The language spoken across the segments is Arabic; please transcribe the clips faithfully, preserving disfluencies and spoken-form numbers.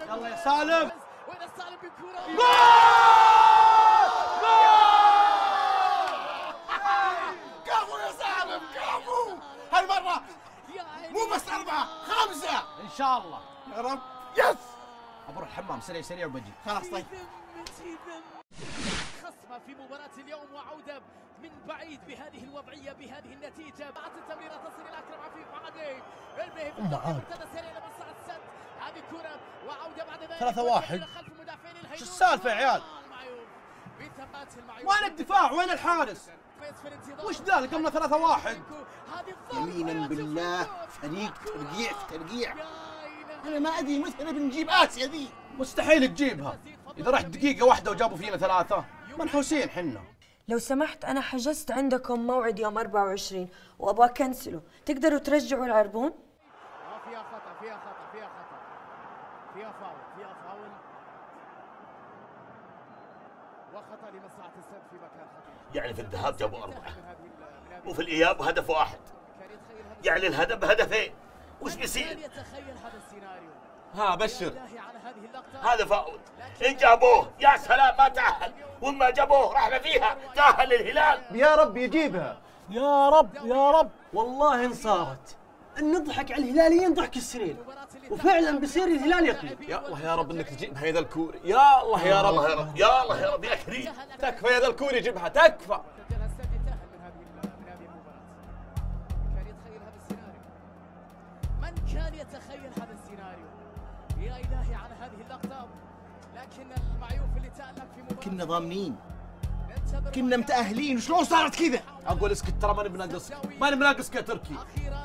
يلا يا سالم. وين سالم بكرة؟ جول! كفو يا سالم كفو. هالمرة مو بس أربعة خمسة إن شاء الله. يا رب. يس. بروح الحمام سريع سريع وبجي. خلاص طيب. خصمة في مباراة اليوم وعودة من بعيد بهذه الوضعية بهذه النتيجة. بعد التمريرة تصل إلى أكرم عفيف عادي. المهي في ابتدى سريع لمصلحة السد. هذه كرة وعودة بعد ذلك. ثلاثة واحد. شو السالفة يا عيال؟ وين الدفاع؟ وين الحارس؟ وش ذا قمنا ثلاثة واحد؟ يمينا بالله فريق ترقيع في ترقيع. أنا ما أدري متى بنجيب آسيا ذي. مستحيل تجيبها. إذا رحت دقيقة واحدة وجابوا فينا ثلاثة منحوسين حنا. لو سمحت أنا حجزت عندكم موعد يوم أربعة وعشرين وأبغى كنسله، تقدروا ترجعوا العربون؟ فيها خطأ فيها خطأ فيها خطأ فيها فاول فيها فاول وخطأ لمصلحة السد في مكان خطير. يعني في الذهاب جابوا أربعة وفي الإياب هدف واحد، يعني الهدف هدفين، وش بيصير؟ ها بشر هذا فاول. إن جابوه يا سلام ما تأهل، وما جابوه رحنا فيها تأهل الهلال. يا رب يجيبها يا رب يا رب. والله إن صارت نضحك على الهلاليين ضحك السنين، وفعلا بيصير الهلال يطلع. يا الله يا رب انك تجيبها يا ذا الكوري، يا الله يا رب يا رب يا الله يا رب يا كريم. تكفى يا ذا الكوري يجيبها تكفى. من كان يتخيل هذا السيناريو؟ يا إلهي على هذه اللقطة. لكن المعيوف اللي تألق في مباراة كنا ضامنين كنا متأهلين وشلون صارت كذا؟ أقول اسكت ترى ماني بناقصك ماني بناقصك يا تركي. أخيرا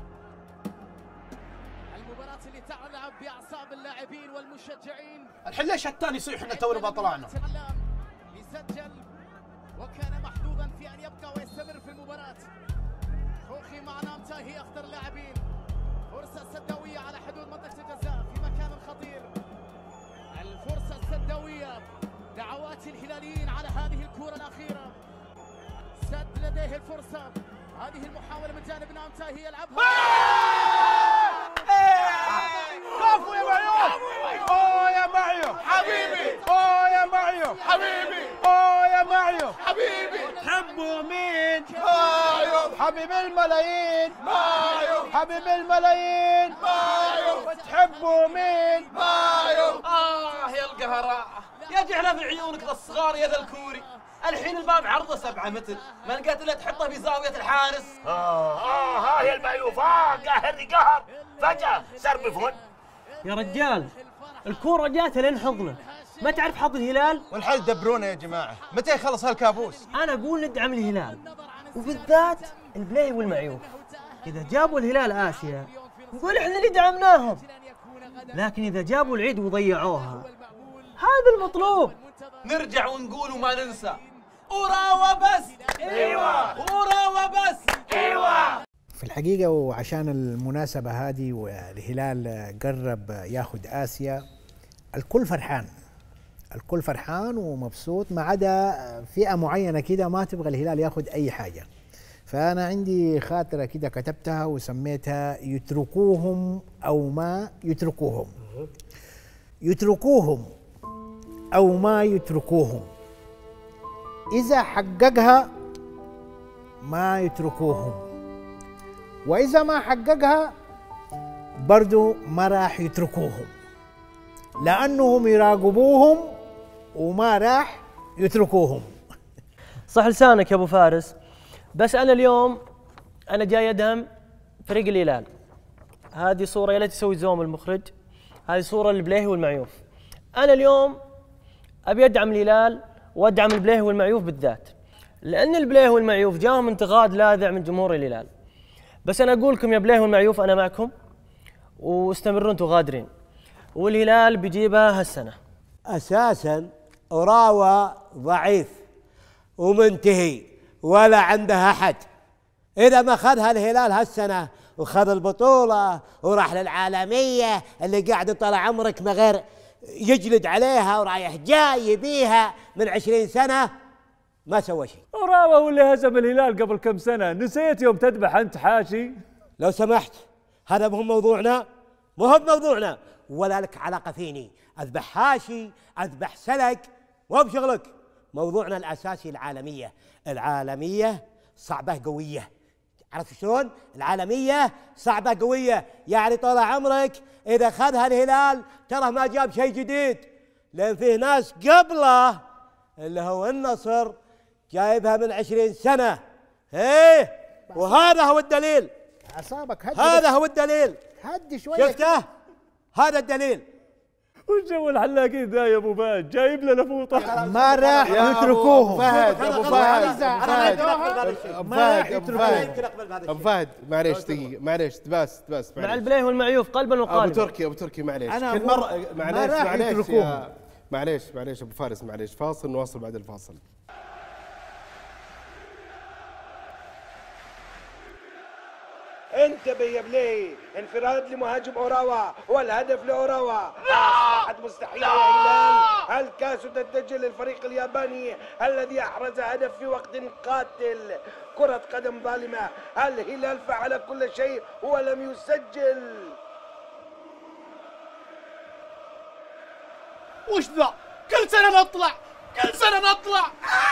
المباراة اللي تلعب بأعصاب اللاعبين والمشجعين. الحين ليش الثاني يصيح احنا تونا ما طلعنا؟ يسجل وكان محظوظا في أن يبقى ويستمر في المباراة. خوخي مع نامتاهي أخطر اللاعبين. فرصة سداوية على حدود منطقة الجزاء في مكان خطير. الفرصة السداوية. دعوات الهلاليين على هذه الكرة الأخيرة. سد لديه الفرصة. هذه المحاولة من جانب نامتاهي يلعبها. كفو يا معيوف. اوه يا معيوف حبيبي. اوه يا معيوف حبيبي. اوه يا معيوف حبيبي. تحبوا مين؟ معيوف. حبيب الملايين. معيوف. حبيب الملايين. معيوف. تحبوا مين؟ معيوف. اه يا القهراء يا جعله في عيونك ذا الصغار يا ذا الكوري. الحين الباب عرضه سبعة متر، ما لقيت الا تحطه في زاوية الحارس. آه آه ها يا المعيوف آه قهرني قهر فجأة صار بفون. يا رجال الكورة جات لين حضنه، ما تعرف حظ الهلال؟ والحل دبرونا يا جماعة، متى يخلص هالكابوس؟ أنا أقول ندعم الهلال وبالذات البليهي والمعيوف. إذا جابوا الهلال آسيا نقول إحنا اللي دعمناهم، لكن إذا جابوا العيد وضيعوها هذا المطلوب. نرجع ونقول وما ننسى أورا وبس. ايوه أورا وبس. ايوه. في الحقيقة وعشان المناسبة هذه والهلال قرب ياخذ آسيا، الكل فرحان الكل فرحان ومبسوط، ما عدا فئة معينة كده ما تبغى الهلال ياخذ أي حاجة. فأنا عندي خاطرة كده كتبتها وسميتها يتركوهم أو ما يتركوهم. يتركوهم أو ما يتركوهم، إذا حققها ما يتركوهم، وإذا ما حققها برضو ما راح يتركوهم، لأنهم يراقبوهم وما راح يتركوهم. صح لسانك يا أبو فارس، بس أنا اليوم أنا جاي أدعم فريق الهلال. هذه صورة يا ليت تسوي زوم المخرج، هذه صورة البليهي والمعيوف. أنا اليوم أبي أدعم الهلال وأدعم البليهي والمعيوف بالذات، لأن البليهي والمعيوف جاهم انتقاد لاذع من جمهور الهلال. بس أنا أقول لكم يا بليهي والمعيوف أنا معكم، واستمروا أنتم غادرين، والهلال بيجيبها هالسنة. أساساً أوراوا ضعيف ومنتهي ولا عندها أحد. إذا ما خذها الهلال هالسنة وخذ البطولة وراح للعالمية اللي قاعد طال عمرك ما غير يجلد عليها ورايح جاي بيها من عشرين سنة ما سوى شيء. وراوا واللي هزم الهلال قبل كم سنة، نسيت يوم تذبح أنت حاشي؟ لو سمحت هذا مو موضوعنا، مو هو موضوعنا، ولا لك علاقة فيني. أذبح حاشي، أذبح سلك، مو بشغلك. موضوعنا الأساسي العالمية. العالمية صعبة قوية. عرفت شلون؟ العالمية صعبة قوية، يعني طال عمرك إذا خذها الهلال ترى ما جاب شيء جديد، لأن فيه ناس قبله اللي هو النصر جايبها من عشرين سنة. إيه، وهذا هو الدليل. أعصابك هدي، هذا هو الدليل. هدي شوية. شفته؟ هذا الدليل. وش جو الحلاقين ذا يا ابو فهد؟ جايب لنا فوطه. ما راح يتركوهم. فهد ابو فهد ما راح يتركوهم. ابو فهد معليش دقيقه، معليش بس بس مع البليه والمعيوف قلبا وقالبا. ابو تركي ابو تركي معليش أنا كل مره معليش معليش يا معليش معليش ابو فارس معليش، فاصل نواصل بعد الفاصل. انتبه يا بلي، انفراد لمهاجم اوراوا والهدف لاوراوا. اصبحت مستحيله يا هلال. الكاس تتجه للفريق الياباني الذي احرز هدف في وقت قاتل. كرة قدم ظالمة، الهلال فعل كل شيء ولم يسجل. وش ذا؟ كل سنة نطلع، كل سنة نطلع.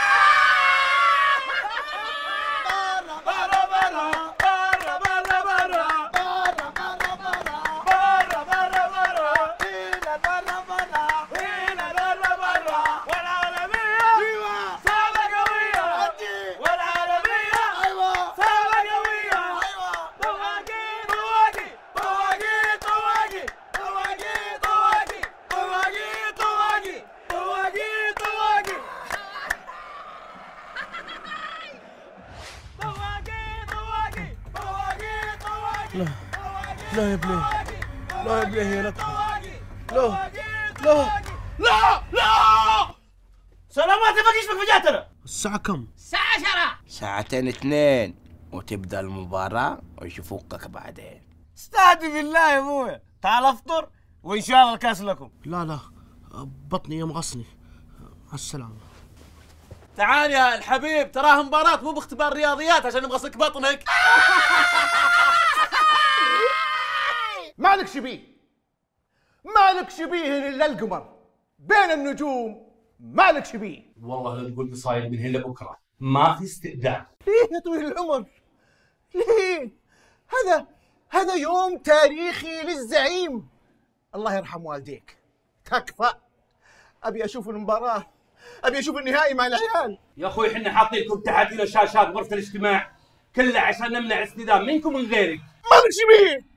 لا لا يا بليه، لا يا بليه، لا لا لا لا لا سلامات ما يشبك فجأتنا. الساعة كم؟ الساعة عشرة. ساعتين اثنين وتبدا المباراة ويشوفوك بعدين. استهدي بالله يا ابويا، تعال افطر وان شاء الله الكاس لكم. لا لا بطني يمغصني. مع السلامة. تعال يا الحبيب، تراها مباراة مو باختبار رياضيات عشان يمغصك بطنك. مالك شبيه، مالك شبيه الا القمر بين النجوم، مالك شبيه. والله لو تقول لي صاير من هنا بكره ما في استئذان. ليه يا طويل العمر؟ ليه؟ هذا هذا يوم تاريخي للزعيم. الله يرحم والديك. تكفى. ابي اشوف المباراة، ابي اشوف النهائي مع العيال. يا اخوي احنا حاطين لكم تحت لنا شاشات غرفه الاجتماع كلها عشان نمنع اصطدام منكم من غيرك. مالك شبيه؟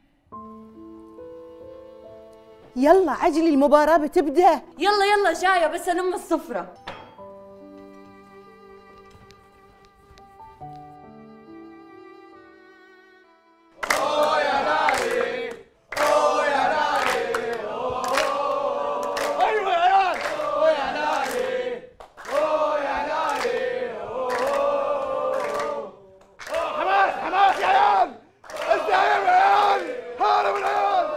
يلا عجلي المباراة بتبدأ. يلا يلا جاية بس أنم الصفرة. أوه يا نادي، أوه يا نادي، أيوة يا عيال، أوه يا نادي، أوه يا نادي، حماس حماس يا عيال، الزعيم يا عيال، هارب العيال.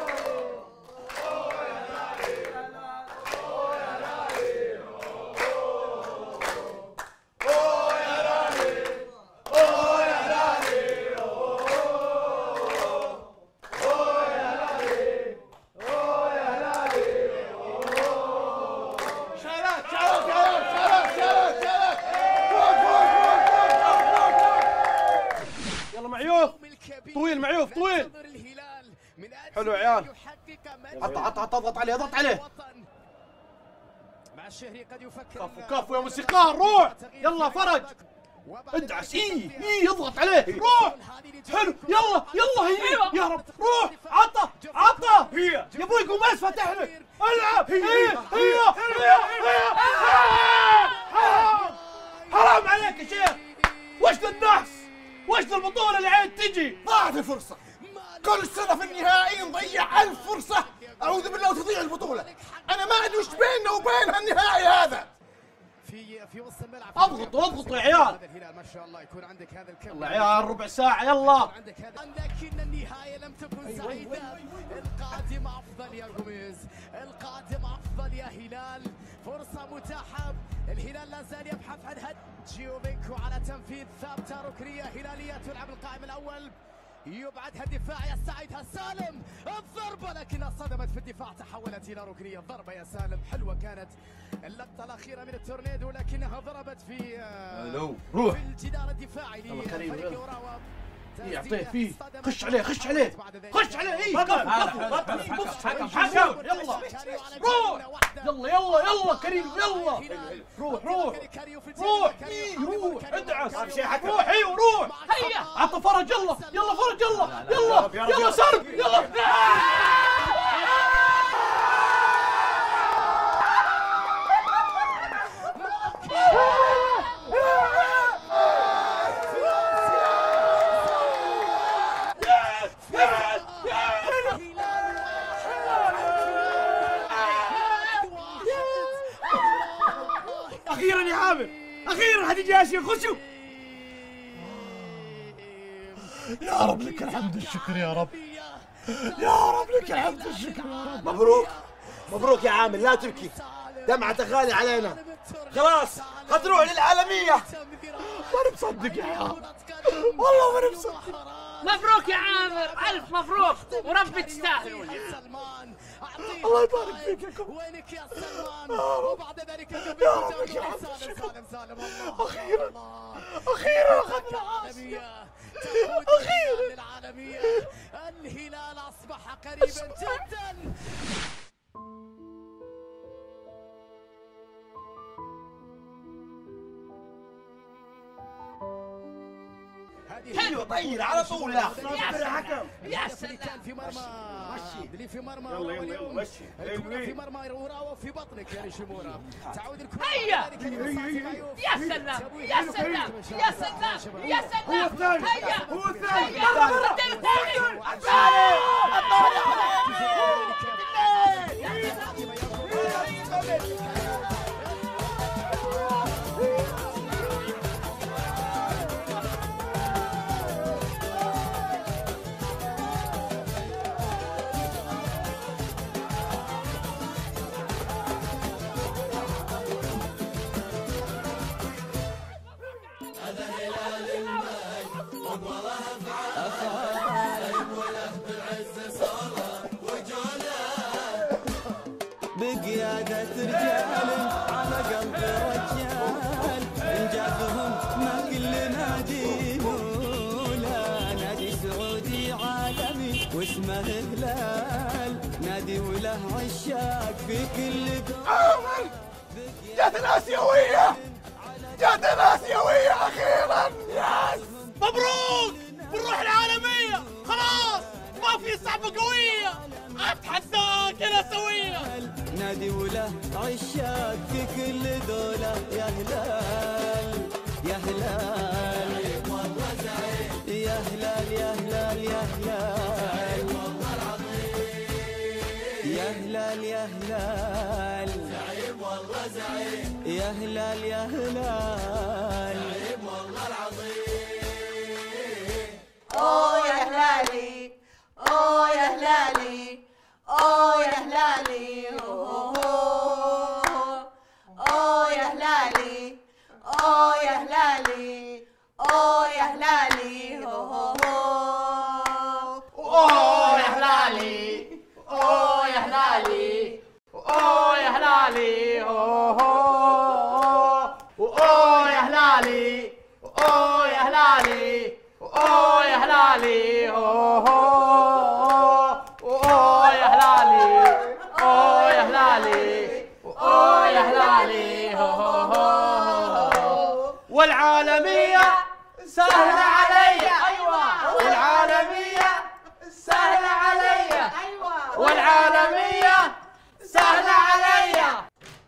طويل معيوف طويل. حلو يا عيال. حط حط حط اضغط عليه اضغط عليه. مع الشهري قد يفكر. كفو كفو يا موسيقار، روح يلا فرج ادعس. اي اي اضغط عليه روح. حلو يلا يلا هي يا رب روح. عطى عطى هي يا ابوي قوم بس فتح لك العب. هي هي هي حرام عليك يا شيخ. وش ذا النحس؟ وش ذا البطولة اللي عاد تجي؟ ضاعت الفرصة. كل سنة في النهائي نضيع ألف فرصة. أعوذ بالله وتضيع البطولة. أنا ما أدري وش بيننا وبينها النهائي هذا. في في وسط الملعب. اضغطوا اضغطوا يا عيال. ما شاء الله يكون عندك هذا الكم. يلا يا عيال ربع ساعة يلا. لكن النهاية لم تكن سعيدة. القادم أفضل يا غوميز، القادم أفضل يا هلال. فرصة متاحة، الهلال لا زال يبحث عن هد. جيوفينكو على تنفيذ ثابتة ركنية هلالية تلعب القائم الأول. يبعدها الدفاع يستعيدها سالم. الضربة ولكنها صدمت في الدفاع، تحولت الى ركنيه. ضربه يا سالم حلوه كانت اللقطه الاخيره من التورنيدو، لكنها ضربت في الو روح في الجدار الدفاعي لفريق اوراوا. يعطيه فيه، خش عليه خش عليه خش عليه. اي حكم حكم يلا روح يلا يلا يلا كريم يلا روح روح روح اي روح ادعس روح ايوه روح هيا عطى فرج يلا يلا فرج يلا يلا يلا سرب يلا. اخيرا يا عامر اخيرا هتيجي اسيا خشوا. يا رب لك الحمد والشكر يا رب يا رب لك الحمد والشكر يا رب. مبروك مبروك يا عامر، لا تبكي، دمعتك غالي علينا. خلاص هتروح للعالمية. ماني مصدق يا عامر والله ماني مصدق. مبروك يا عامر، ألف مبروك وربي تستاهلوا. الله يبارك فيك يا كم. وينك يا سلمان؟ وبعد ذلك يا رب لك الحمد والشكر. اخيرا اخيرا اخذنا العالمية، اخيرا للعالمية. الهلال اصبح قريبا جدا. حلو طير على طول يا اخي. يا حكم يا سلام في مرمى اللي في مرمى يلا يلا يلا مشي الكرة في مرمى وراوا في بطنك يا نشمورة. تعود الكرة هيا يا سلام يا سلام يا سلام يا سلام. هو الثاني هيا هو الثاني هيا الثاني الثاني. بقيادة رجال على قلب رجال، انجازهم ما كل نادي ولا نادي سعودي عالمي واسمه هلال، نادي وله عشاق في كل عامر جات الاسيوية جات الاسيوية اخيرا. يس مبروك بنروح العالمية خلاص ما في صعبة قوية. اتحداك يا سوية. نادي وله عشاق في كل دولة يا هلال يا هلال يا هلال يا هلال يا هلال يا هلال يا هلال زعيم والله زعيم يا هلال يا هلال زعيم والله العظيم. اوه يا هلالي اوه يا هلالي اوه يا هلالي اوه اوه يا هلالي اوه يا هلالي اوه يا هلالي اوه اوه يا هلالي اوه يا هلالي اوه يا هلالي اوه اوه يا هلالي اوه يا هلالي اوه يا هلالي اوه اوه يا هلالي اوه يا هلالي اوه يا هلالي والعالمية سهلة علي. ايوه والعالمية سهلة علي. ايوه والعالمية سهلة علي.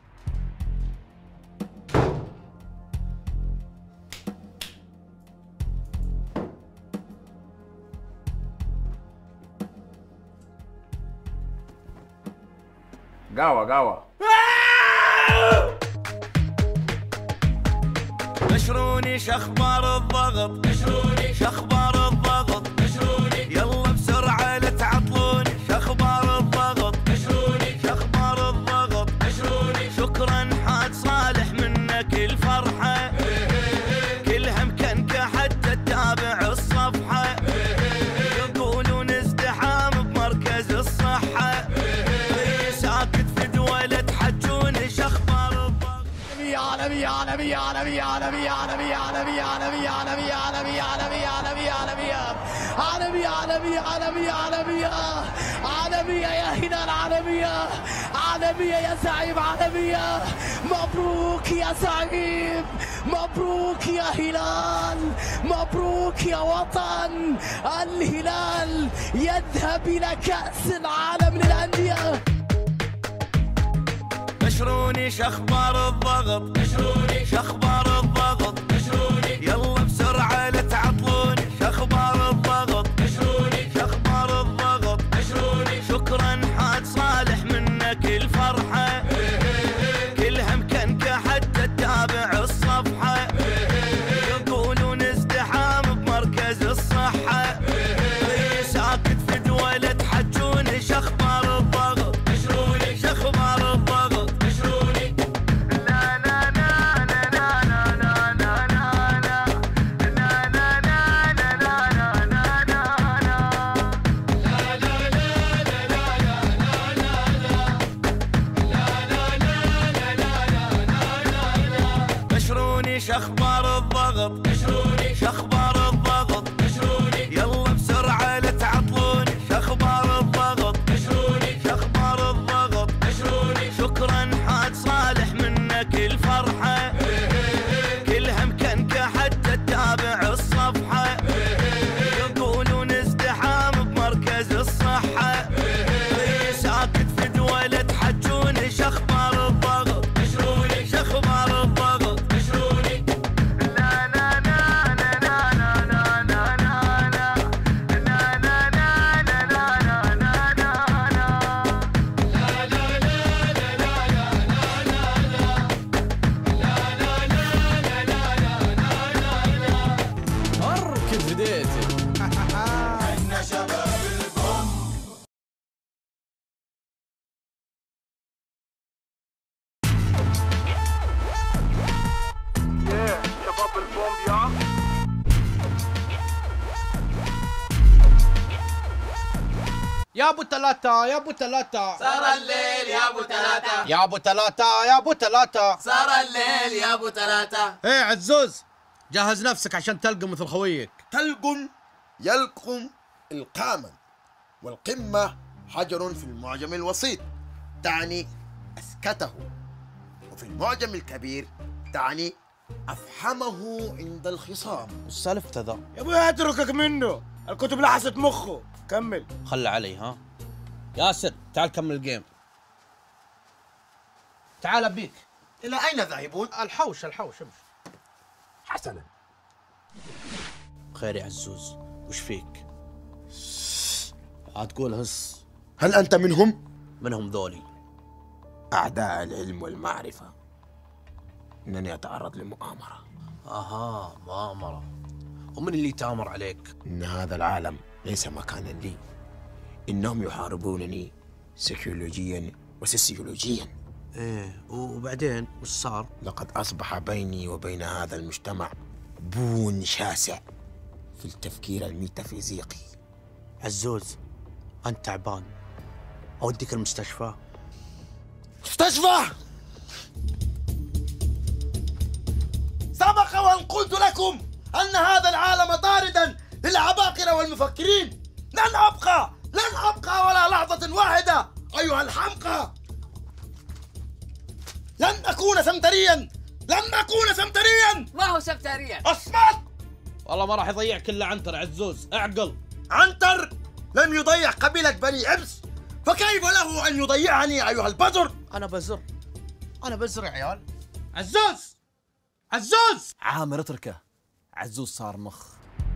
قهوة قهوة. نشروني شخبار الضغط نشروني شخبار الضغط نشروني يلا بسرعة لا تعطلوني شخبار الضغط نشروني شخبار الضغط نشروني شكرا حاج صالح منك الفرحة كلها مكنكة حتى تتابع الصفحة يقولون ازدحام بمركز الصحة الصحة ساكت في دولة تحجون شخبار الضغط. عالمية عالمية عالمية عالمية عالمية عالمية عالمية عالمية عالمية عالمية عالمية عالمية عالمية عالمية عالمية عالمية عالمية يا هلال عالمية عالمية يا زعيم عالمية. مبروك يا زعيم، مبروك يا هلال، مبروك يا وطن. الهلال يذهب إلى كأس العالم للأندية. بشروني شخبار الضغط، بشروني شخبار الضغط، بشروني يلا بسرعة لا تعطلوني شخبار الضغط، بشروني شخبار الضغط، بشروني شكرا حاج صالح منك الفرحة كلها مكانك حتى تتابع الصفحة يقولون ازدحام بمركز الصحة ساكت في دولة تحجون شخبار الضغط، بشروني شخبار الضغط. شخبار الضغط، بشروني شخبار الضغط، بشروني يلا بسرعة لا تعطلوني شخبار الضغط، بشروني شخبار الضغط، بشروني شكرا حاج صالح منك الفرحة كلها مكانك حتى تتابع الصفحة يقولون ازدحام بمركز الصحة ساكت في دولة تحجون شخبار الضغط، بشروني شخبار الضغط. يا ابو ثلاثة يا ابو ثلاثة صار الليل يا ابو ثلاثة يا ابو ثلاثة يا ابو ثلاثة صار الليل يا ابو ثلاثة. ايه عزوز جهز نفسك عشان تلقم مثل خويك. تلقم يلقم القاما، والقمة حجر في المعجم الوسيط تعني أسكته، وفي المعجم الكبير تعني أفحمه عند الخصام. وش سالفته ذا؟ يا ابوي اتركك منه، الكتب لحست مخه. كمل. خلى علي ها. ياسر تعال كمل الجيم. تعال ابيك. إلى أين ذاهبون؟ الحوش الحوش امشي. حسنا. خير يا عزوز، وش فيك؟ هتقول هس. هل أنت منهم؟ منهم ذولي أعداء العلم والمعرفة. إنني أتعرض لمؤامرة. أها مؤامرة. ومن اللي تآمر عليك؟ إن هذا العالم ليس مكانا لي. إنهم يحاربونني سيكولوجيا وسيسيولوجيا. إيه وبعدين وش صار؟ لقد أصبح بيني وبين هذا المجتمع بون شاسع في التفكير الميتافيزيقي. عزوز أنت تعبان، أوديك المستشفى. مستشفى؟ سبق وأن قلت لكم أن هذا العالم طاردا للعباقرة والمفكرين. لن أبقى لن أبقى ولا لحظة واحدة أيها الحمقى. لن أكون سمتريا، لن أكون سمتريا. ما هو سمتريا؟ أصمت. والله ما راح يضيعك إلا عنتر عزوز، اعقل. عنتر لم يضيع قبيلة بني عبس، فكيف له أن يضيعني أيها البزر؟ أنا بزر، أنا بزر يا عيال. عزوز عزوز عامر اتركه، عزوز صار مخ.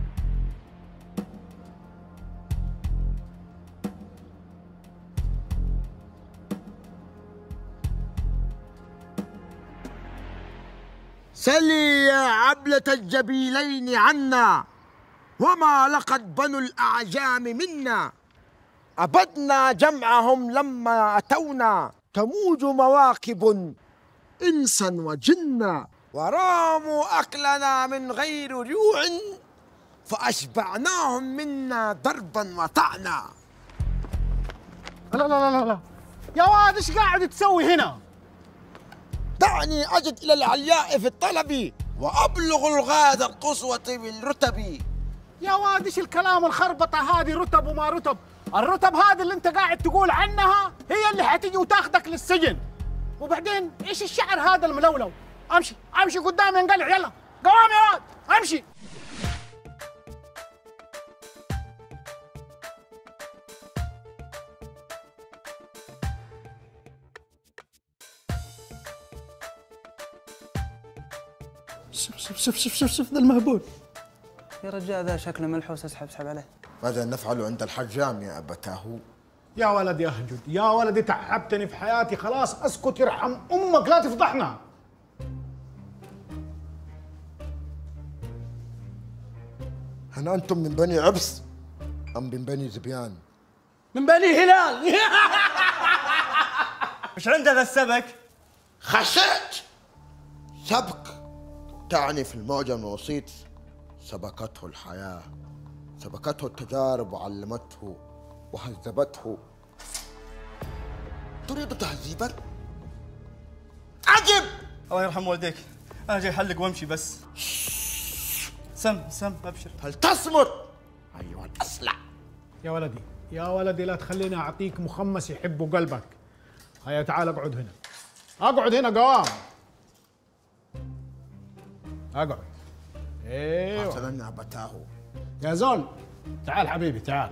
سلي يا عبلة الجبيلين عنا، وما لقد بنو الأعجام منا. أبدنا جمعهم لما أتونا، تموج مواكب إنسا وجنا. وراموا أكلنا من غير جوع، فأشبعناهم منا ضربا وطعنا. لا لا لا لا يا واد ايش قاعد تسوي هنا؟ دعني أجد إلى العلياء في الطلب وأبلغ الغاية القصوى بالرتب. يا واد ايش الكلام الخربطة هذه؟ رتب وما رتب، الرتب هذه اللي انت قاعد تقول عنها هي اللي حتيجي وتاخذك للسجن. وبعدين ايش الشعر هذا الملولو؟ امشي امشي قدامي انقلع، يلا قوام يا واد امشي. شوف شوف شوف شوف شوف شوف ذا المهبول. يا رجال ذا شكله ملحوس، اسحب اسحب عليه. ماذا نفعل عند الحجام يا أبتاه؟ يا ولدي اهجد، يا ولدي تعبتني في حياتي، خلاص اسكت يرحم امك لا تفضحنا. هل أنتم من بني عبس أم من بني زبيان؟ من بني هلال. وش عنده ذا السبك؟ خشيت. سبك تعني في المعجم الوسيط سبكته الحياة، سبكته التجارب وعلمته وهذبته. تريد تهذيبا؟ عجب. الله يرحم والديك، أنا جاي حلق وأمشي بس. سم سم أبشر. فلتصمت أيها الأصلع. يا ولدي يا ولدي لا تخليني أعطيك مخمس يحب قلبك. هيا تعال اقعد هنا، اقعد هنا قوام، اقعد. ايوه حسنا يا أبتاه. يا زول تعال حبيبي تعال.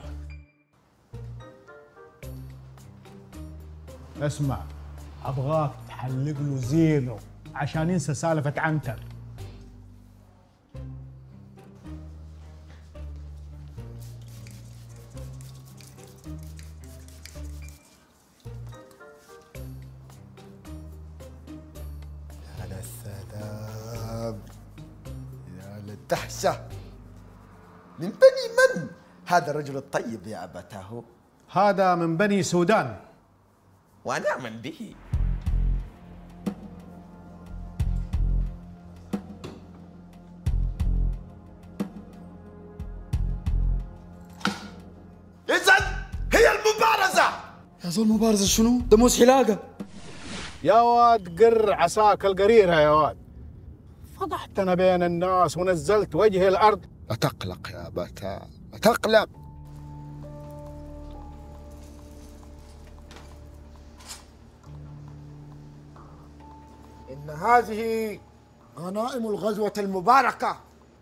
اسمع، ابغاك تحلق له زينه عشان ينسى سالفه عنتر. يا للسلام، يا للدهشة. من بني من هذا الرجل الطيب يا أبتاه؟ هذا من بني سودان. وأنا من به. إذن هي المبارزة. يا زول مبارزة شنو؟ ده موس حلاقة. يا واد قر عساك القريرة يا واد، فضحتنا بين الناس ونزلت وجهي الأرض. لا تقلق يا أبتاه، لا تقلق. إن هذه غنائم الغزوة المباركة،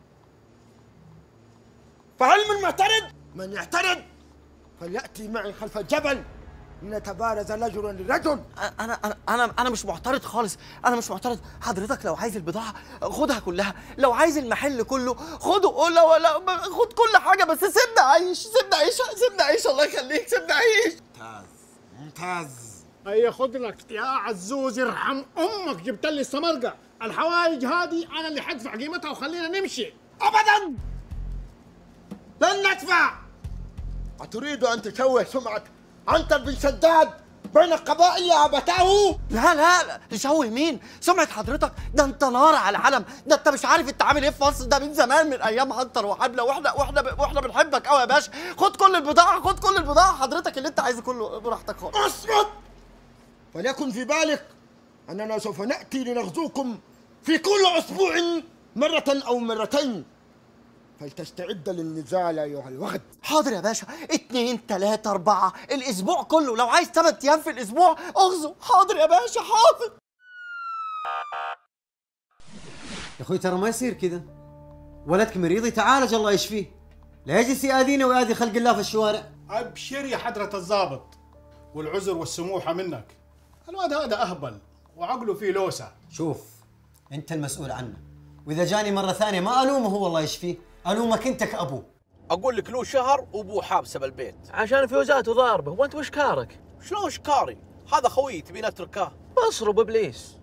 فهل من معترض؟ من يعترض فليأتي معي خلف الجبل لنتبارز رجلا لرجل. انا انا انا انا مش معترض خالص، انا مش معترض. حضرتك لو عايز البضاعه خدها كلها، لو عايز المحل كله خده، لو لا خد كل حاجه، بس سيبنا عيش، سيبنا عيش، سيبنا عيش، الله يخليك سيبنا عيش. ممتاز ممتاز. هيا خد لك يا عزوز يرحم امك، جبت لي السمرقه، الحوايج هذه انا اللي حدفع قيمتها وخلينا نمشي. ابدا لن ندفع. أتريد أن تشوه سمعة عنتر بن شداد بين القبائل يا أبتاه؟ لا لا لا، تشوه مين؟ سمعة حضرتك ده انت نار على علم، ده انت مش عارف انت عامل ايه في مصر، ده من زمان من ايام عنتر وحبله، واحنا واحنا واحنا بنحبك قوي يا باشا. خد كل البضاعه، خد كل البضاعه حضرتك اللي انت عايزه كله براحتك خالص. اصمت. وليكن في بالك أننا سوف نأتي لنغزوكم في كل أسبوع مرة أو مرتين، فلتستعد للنزال أيها الوغد. حاضر يا باشا، اتنين تلاتة أربعة الأسبوع كله، لو عايز تلات أيام في الأسبوع أغزو. حاضر يا باشا حاضر. يا أخوي ترى ما يصير كذا، ولدك مريض يتعالج الله يشفيه، لا يجلس يأذينا ويأذي خلق الله في الشوارع. أبشر يا حضرة الضابط، والعذر والسموحة منك، الواد هذا أهبل وعقله فيه لوسة. شوف أنت المسؤول عنه، وإذا جاني مرة ثانية ما ألومه هو الله يشفيه، ألومك أنت كأبوه. أقول لك له شهر وأبوه حابسه بالبيت عشان فيوزات وضاربه، وأنت وش كارك؟ شلون شكاري؟ هذا خوي تبي نتركه؟ اصرب إبليس.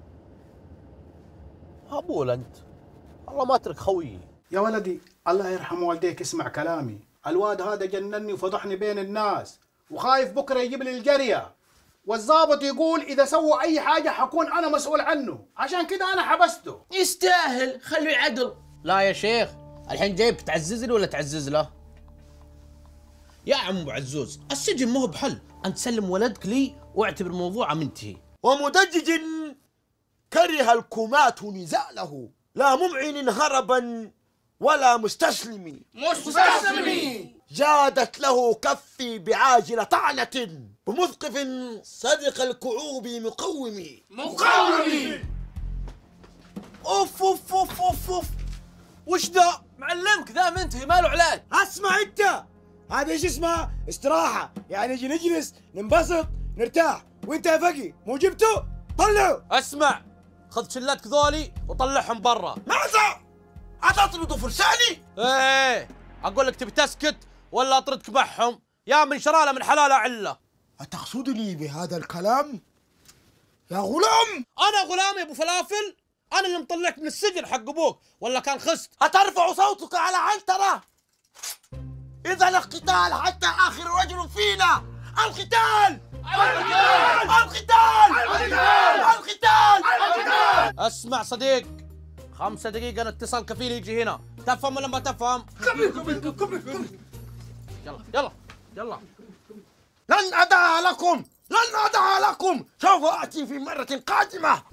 أبول أنت، والله ما أترك خويي. يا ولدي الله يرحم والديك اسمع كلامي، الواد هذا جنني وفضحني بين الناس، وخايف بكرة يجيب لي الجرية، والضابط يقول إذا سوى أي حاجة حكون أنا مسؤول عنه، عشان كده أنا حبسته. يستاهل، خليه يعدل. لا يا شيخ، الحين جايب تعزز لي ولا تعزز له؟ يا عم ابو عزوز السجن ما هو بحل، انت سلم ولدك لي واعتبر الموضوع منتهي. ومدجج كره الكومات نزاله، لا ممعن هربا ولا مستسلم. مستسلم جادت له كفي بعاجل طعنة بمثقف صدق الكعوب مقوم. مقوم اوف اوف اوف اوف اوف وش ذا؟ معلمك ذا منتهي ما له علاج. اسمع انت، هذا ايش اسمه؟ استراحة، يعني نجي نجلس ننبسط نرتاح، وانت يا فقي مو جبته؟ طلعوا. اسمع، خذ شلتك ذولي وطلعهم برا. ماذا؟ أتطرد فرساني؟ ايه اقول لك تبي تسكت ولا اطردك معهم؟ يا من شراله من حلاله عله. أتقصدني بهذا الكلام؟ يا غلام! انا غلام يا ابو فلافل؟ انا اللي مطلعك من السجن حق ابوك ولا كان خست؟ أترفع صوتك على عنترة؟ إذا القتال حتى آخر رجل فينا. القتال! القتال! القتال! القتال! القتال! اسمع صديق، خمسة دقيقة اتصال كفيل يجي هنا، تفهم ولا ما تفهم؟ كمل كمل كمل كمل. يلا يلا يلا. لن أدع لكم، لن أدع لكم، سوف آتي في مرة قادمة.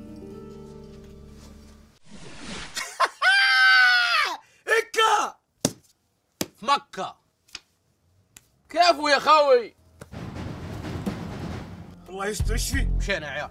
إكا في مكة. كيفو يا خوي؟ الله يستر. ايش في؟ مشينا يا عيال.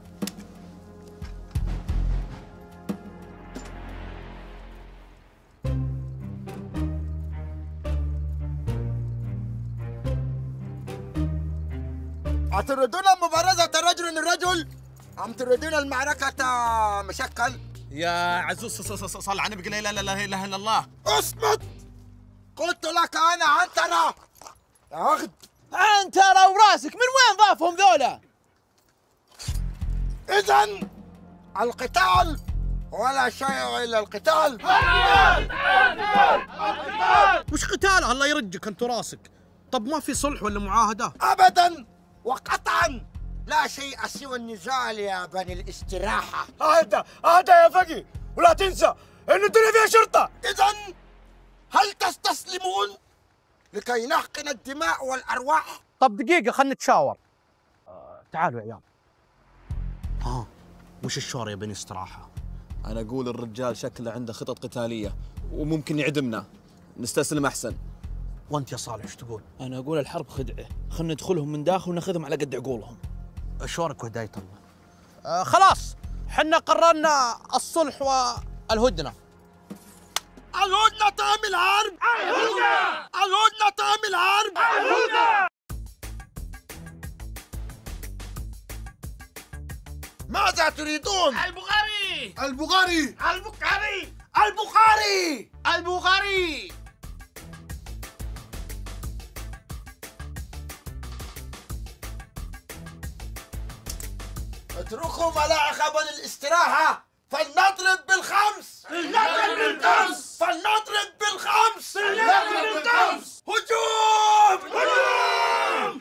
أتريدون مبارزة رجل لرجل أم تريدون المعركة مشكل؟ يا عزوز صل على النبي، لا لا لا اله الا الله. اصمت! قلت لك أنا عنترة يا وغد. عنترة وراسك، من وين ضافهم ذولا؟ إذن القتال ولا شيء إلا القتال. وش قتال؟ الله يرجك أنت راسك. طب ما في صلح ولا معاهدة؟ أبداً وقطعاً لا شيء سوى النزال يا بني الاستراحة. هذا هذا يا فقي، ولا تنسى إن الدنيا فيها شرطة. إذن هل تستسلمون لكي نحقن الدماء والأرواح؟ طب دقيقة خلنا نتشاور. آه تعالوا يا عيال. ها وش الشور يا بني استراحة؟ أنا أقول الرجال شكله عنده خطط قتالية وممكن يعدمنا، نستسلم أحسن. وأنت يا صالح وش تقول؟ أنا أقول الحرب خدعة، خلنا ندخلهم من داخل وناخذهم على قد عقولهم. شورك وهداية الله. آه خلاص حنا قررنا الصلح والهدنة. الهدنة طعم الحرب. الهدنة. الهدنة طعم الحرب. الهدنة. ماذا تريدون؟ البخاري. البخاري. البخاري. البخاري. البخاري. اتركوا ملاعق بني الاستراحة فلنضرب بالخمس. فلنضرب بالخمس. فلنضرب بالخمس. فلنضرب بالخمس. هجوم. هجوم.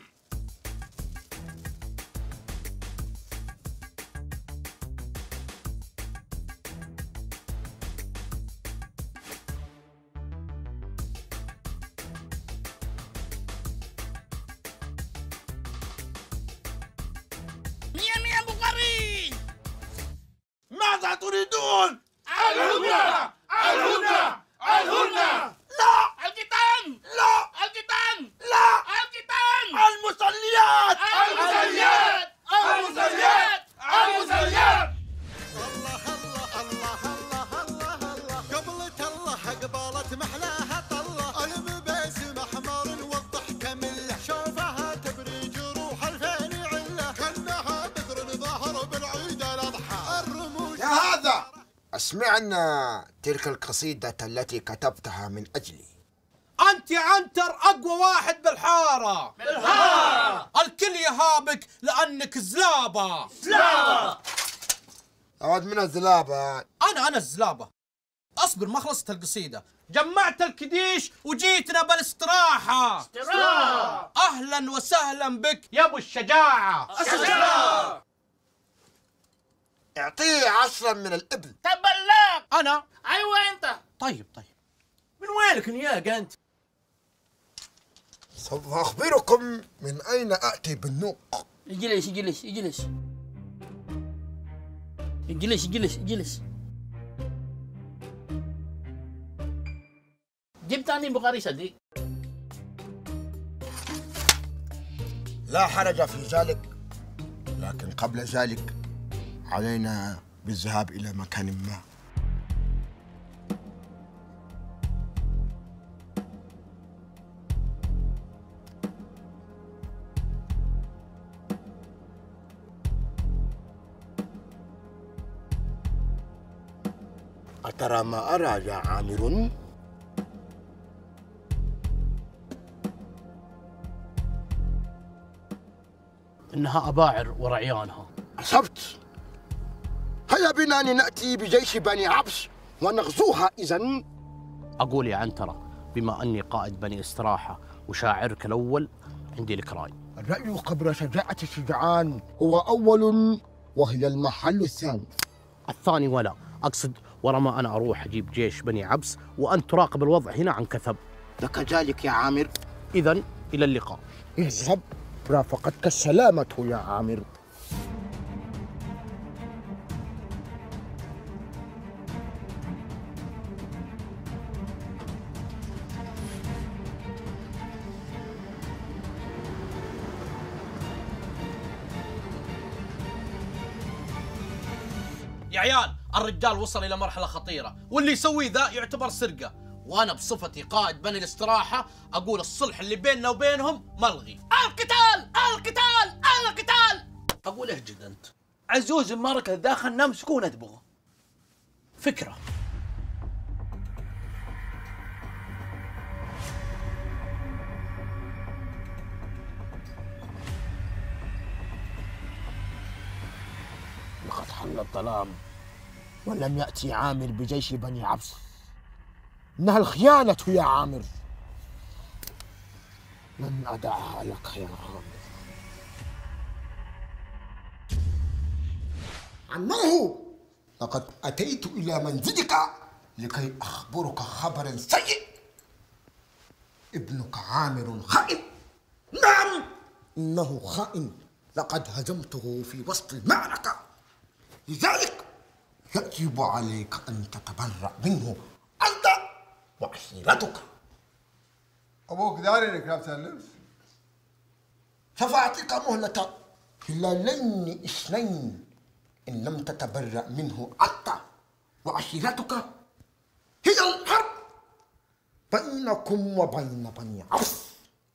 ماذا تريدون؟ الهدنة. الهدنة. الهدنة. لا. القتال. لا. القتال. لا. القتال. المصليات. المصليات. المصليات. المصليات. الله الله الله الله الله قبلة الله قبالة محلاها طله المباسم احمر والضحكة مله شوفها تبري جروح الفين عله كانها بدر ظهر بالعيد الاضحى الرموش. يا هذا اسمعنا تلك القصيدة التي كتبتها من أجلي. أنت يا عنتر أقوى واحد بالحارة. بالحارة. الكل يهابك لأنك زلابة. زلابة. أود من الزلابة. أنا أنا الزلابة. أصبر ما خلصت القصيدة. جمعت الكديش وجيتنا بالاستراحة. استراحة. أهلا وسهلا بك يا أبو الشجاعة. الشجاعة. اعطيه عشرا من الإبل. تبلاك. أنا؟ أيوة أنت. طيب طيب. من وينك نياق أنت؟ سوف أخبركم من أين أتي بالنوق. اجلس اجلس اجلس اجلس اجلس اجلس. جبت عني بخاري صديق. لا حرج في ذلك، لكن قبل ذلك علينا بالذهاب إلى مكان ما. أترى ما أرى يا عامر؟ إنها أباعر ورعيانها. أصبت. هيا بنا لنأتي بجيش بني عبس ونغزوها إذن. أقول يا عنترة، بما أني قائد بني استراحة وشاعرك الأول، عندي لك رأي. الرأي قبل شجاعة الشجعان هو أول وهي المحل الثاني. الثاني ولا أقصد ورا ما أنا أروح أجيب جيش بني عبس وأنت تراقب الوضع هنا عن كثب. لك ذلك يا عامر. إذن إلى اللقاء. اذهب، رافقتك السلامة يا عامر. يا عيال الرجال وصل إلى مرحلة خطيرة، واللي يسويه ذا يعتبر سرقة، وأنا بصفتي قائد بني الاستراحة أقول الصلح اللي بيننا وبينهم ملغي. القتال القتال القتال. أقول اهجد أنت. عزوز المركز داخل نمسكه وندبغه. فكرة. لقد حل الظلام ولم يأتي عامر بجيش بني عبس. إنها الخيانة يا عامر. لن أدعها لك يا عامر. عمه، لقد أتيت إلى منزلك لكي أخبرك خبرا سيء. ابنك عامر خائن. نعم، إنه خائن. لقد هزمته في وسط المعركة، لذلك يجب عليك أن تتبرأ منه أنت وعشيرتك. أبوك داري إنك لابس اللبس؟ سوف أعطيك مهلة هلالين اثنين، إن لم تتبرأ منه أنت وعشيرتك هي الحرب بينكم وبين بني عبس.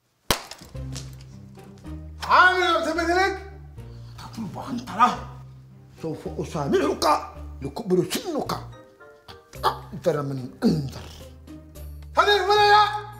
عامل لو مثلك؟ تطلب أن تراه. سوف أسامحك لكبر سنك. أقدر من أنذر. هذه الولاية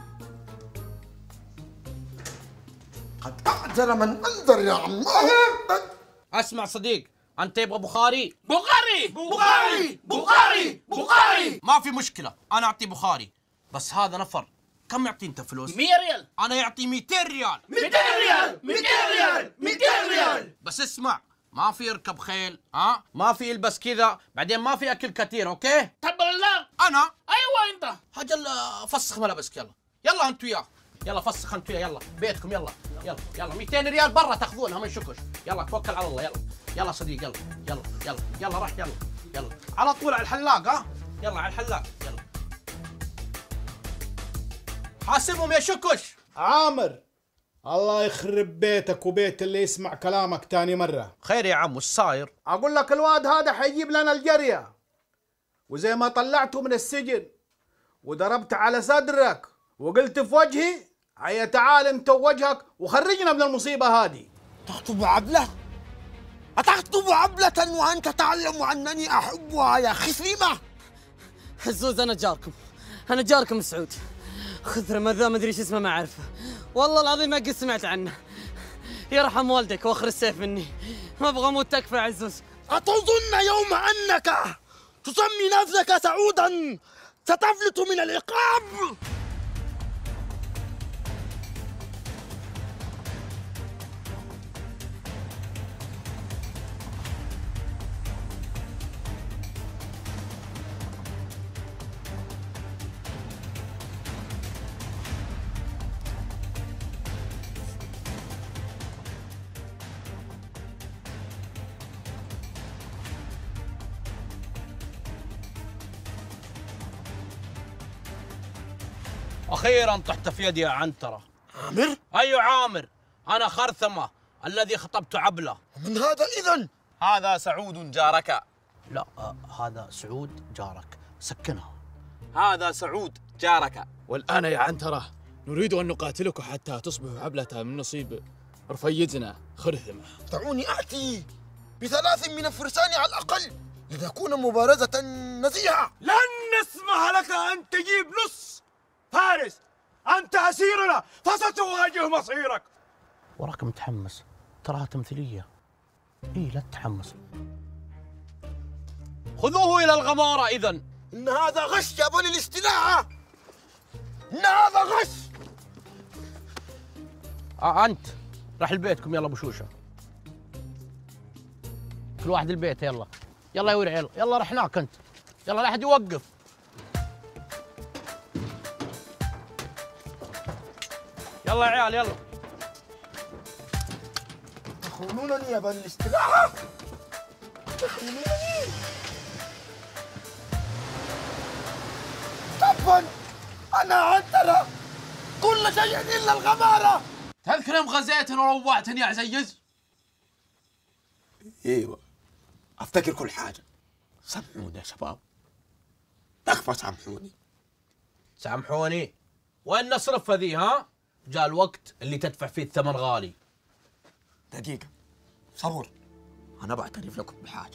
قد أقدر من أنذر يا عماه. أسمع صديق، أنت يبغى بخاري؟ بخاري بخاري بخاري بخاري. ما في مشكلة، أنا أعطي بخاري، بس هذا نفر كم يعطي أنت فلوس؟ مية ريال. أنا يعطي مئتين ريال. مئتين ريال مئتين ريال مئتين ريال. بس اسمع، ما في يركب خيل، ها؟ ما في يلبس كذا، بعدين ما في أكل كثير، أوكي؟ تبر الله. أنا؟ أيوة أنت. هجل فسخ ملابسك، يلا يلا أنت وياه، يلا فسخ أنت وياه، يلا بيتكم، يلا يلا يلا مئتين ريال برا تاخذونها من شكش، يلا توكل على الله، يلا يلا صديق، يلا يلا يلا يلا رح، يلا يلا على طول على الحلاق، ها؟ يلا على الحلاق، يلا حاسبهم يا شكش. عامر، الله يخرب بيتك وبيت اللي يسمع كلامك تاني مرة. خير يا عم، وش صاير؟ أقول لك الواد هذا حيجيب لنا الجرية، وزي ما طلعته من السجن وضربت على صدرك وقلت في وجهي، هيا تعال انت ووجهك وخرجنا من المصيبة هذه. تخطب عبلة؟ أتخطب عبلة وأنت تعلم أنني أحبها يا خصيمة؟ حزوز أنا جاركم، أنا جاركم سعود. خضر مذا ما أدري ايش اسمه، ما أعرفه والله العظيم، ما قد سمعت عنه. يرحم والدك واخر السيف مني، ما أبغى أموت تكفى يا عزوز. أتظن يوم أنك تسمي نفسك سعودا ستفلت من العقاب؟ اخيرا طحت في يدي يا عنتره. عامر؟ ايوه عامر، انا خرثمه الذي خطبت عبله. من هذا اذا؟ هذا سعود جارك. لا آه هذا سعود جارك، سكنها. هذا سعود جارك. والآن يا عنترة نريد أن نقاتلك حتى تصبح عبلة من نصيب رفيدنا خرثمة. دعوني آتي بثلاث من الفرسان على الأقل لتكون مبارزة نزيهة. لن نسمح لك أن تجيب نص فارس، أنت أسيرنا فستواجه مصيرك. وراك متحمس، تراها تمثيلية. إيه لا تتحمس. خذوه إلى الغمارة إذا. إن هذا غش يا بني الاستلاحة، إن هذا غش. آه أنت راح لبيتكم، يلا بشوشة. كل واحد البيت، يلا يلا يا ولد عيال، يلا رحناك أنت، يلا لا أحد يوقف. يلا يا عيال يلا. تخونونني يا بني الاستلاحة، تخونونني. طبعا أنا عنترة، كل شيء إلا الغمارة. تذكر يوم غزيتني وروعتني يا عزيز؟ ايوه افتكر كل حاجه. سامحوني يا شباب، تكفى سامحوني. سامحوني؟ وين نصرف ذي ها؟ جاء الوقت اللي تدفع فيه الثمن غالي. دقيقه صبر، انا بعترف لكم بحاجه.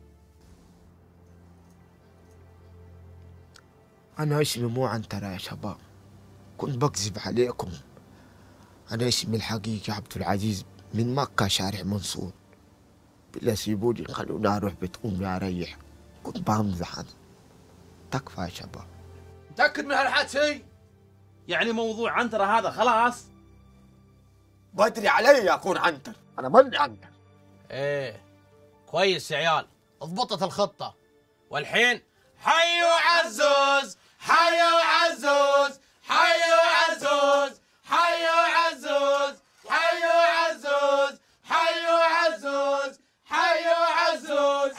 انا اسمي مو عنترة يا شباب، كنت بكذب عليكم. انا اسمي الحقيقي عبد العزيز من مكه شارع منصور. بالله سيبوني خلوني اروح بيت امي اريح، كنت بمزح انا. تكفى يا شباب. متأكد من هالحكي؟ يعني موضوع عنترة هذا خلاص؟ بدري علي اكون عنتر، انا ماني عنتر. ايه كويس يا عيال، اضبطت الخطة. والحين حيوا عزوز، حيوا عزوز، حيوا عزوز، حيوا عزوز، حيوا عزوز، حيوا عزوز، حيوا عزوز.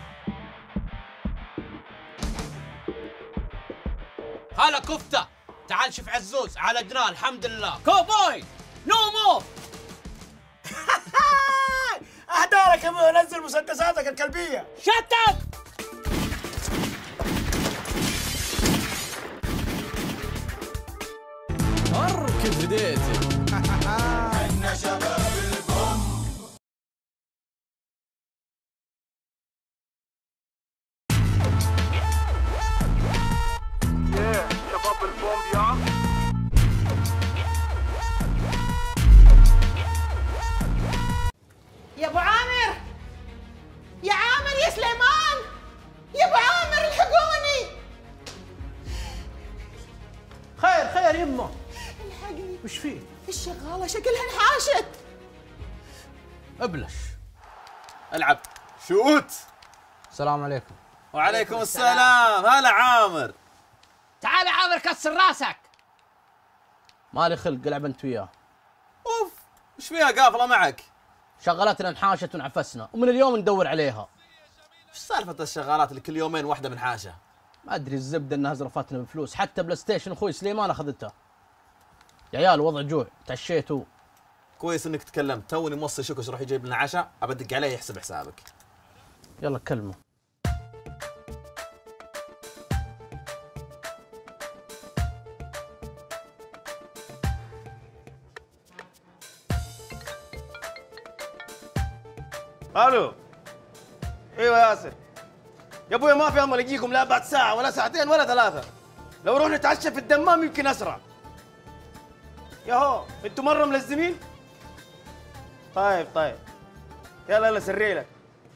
هلا كفتة، تعال شوف عزوز عالجناه الحمد لله. كوبوي نو موف. اهدارك يا ابوي، نزل مسدساتك الكلبيه. شتت. اركض بديتي. احنا شباب البوم. يا شباب البوم يا يا ابو عامر، يا عامر، يا سليمان، يا ابو عامر الحقوني. خير خير يمه، الحقني. وش فيه؟ الشغاله شكلها انحاشت. ابلش العب شوت. السلام عليكم. وعليكم السلام. هلا عامر. تعال يا عامر كسر راسك. مالي خلق العب انت وياه. اوف ايش فيها قافله معك؟ شغلتنا انحاشت ونعفسنا ومن اليوم ندور عليها. ايش سالفه الشغالات اللي كل يومين واحده من حاشه؟ ما ادري الزبده انها زرفتنا بفلوس، حتى بلاي ستيشن اخوي سليمان اخذتها. يا عيال وضع جوع، تعشيتوا؟ كويس انك تكلمت، توني موصي شكش راح يجيب لنا عشاء، ابدق عليه يحسب حسابك. يلا كلمه. الو. ايوه ياسر. يا ابويا ما في امل اجيكم لا بعد ساعه ولا ساعتين ولا ثلاثه. لو روح نتعشى في الدمام يمكن اسرع. ياهو انتوا مره ملزمين؟ طيب طيب يلا يلا سري لك.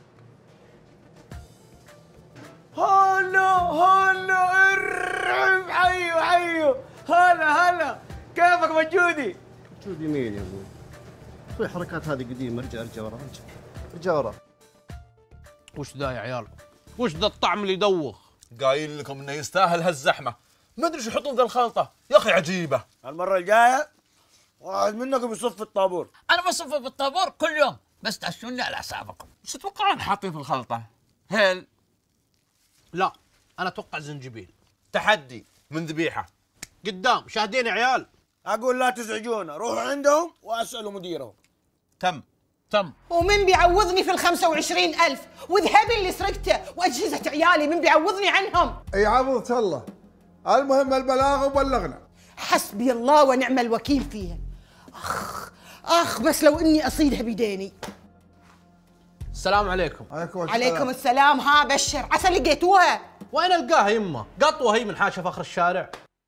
هلا هلا ارعب. حيو حيو. هلا هلا كيفك مجودي؟ مجودي مين يا ابوي؟ شوي الحركات هذه قديمه، ارجع ارجع ورا ارجع ارجع ورا. وش ذا يا عيال؟ وش ذا الطعم اللي يدوخ؟ قايل لكم انه يستاهل هالزحمه، ما ادري شو يحطون ذا الخلطه، يا اخي عجيبه. المره الجايه واحد منكم يصف في الطابور. انا بصف بالطابور كل يوم، بس تعشوني على حسابكم. وش تتوقعون حاطين في الخلطه؟ هيل؟ لا انا اتوقع زنجبيل. تحدي من ذبيحه. قدام شاهدين يا عيال. اقول لا تزعجونا، روحوا عندهم واسالوا مديرهم. تم تم. ومن بيعوضني في ال خمسة وعشرين ألف وذهبي اللي سرقته وأجهزة عيالي من بيعوضني عنهم؟ اي عوضت الله، المهم البلاغ وبلغنا. حسبي الله ونعم الوكيل فيها. اخ اخ بس لو اني اصيدها بيديني. السلام عليكم. عليكم السلام. عليكم السلام. ها بشر، عسى لقيتوها. وين القاها يمه؟ قطوه هي من حاشة فخر الشارع.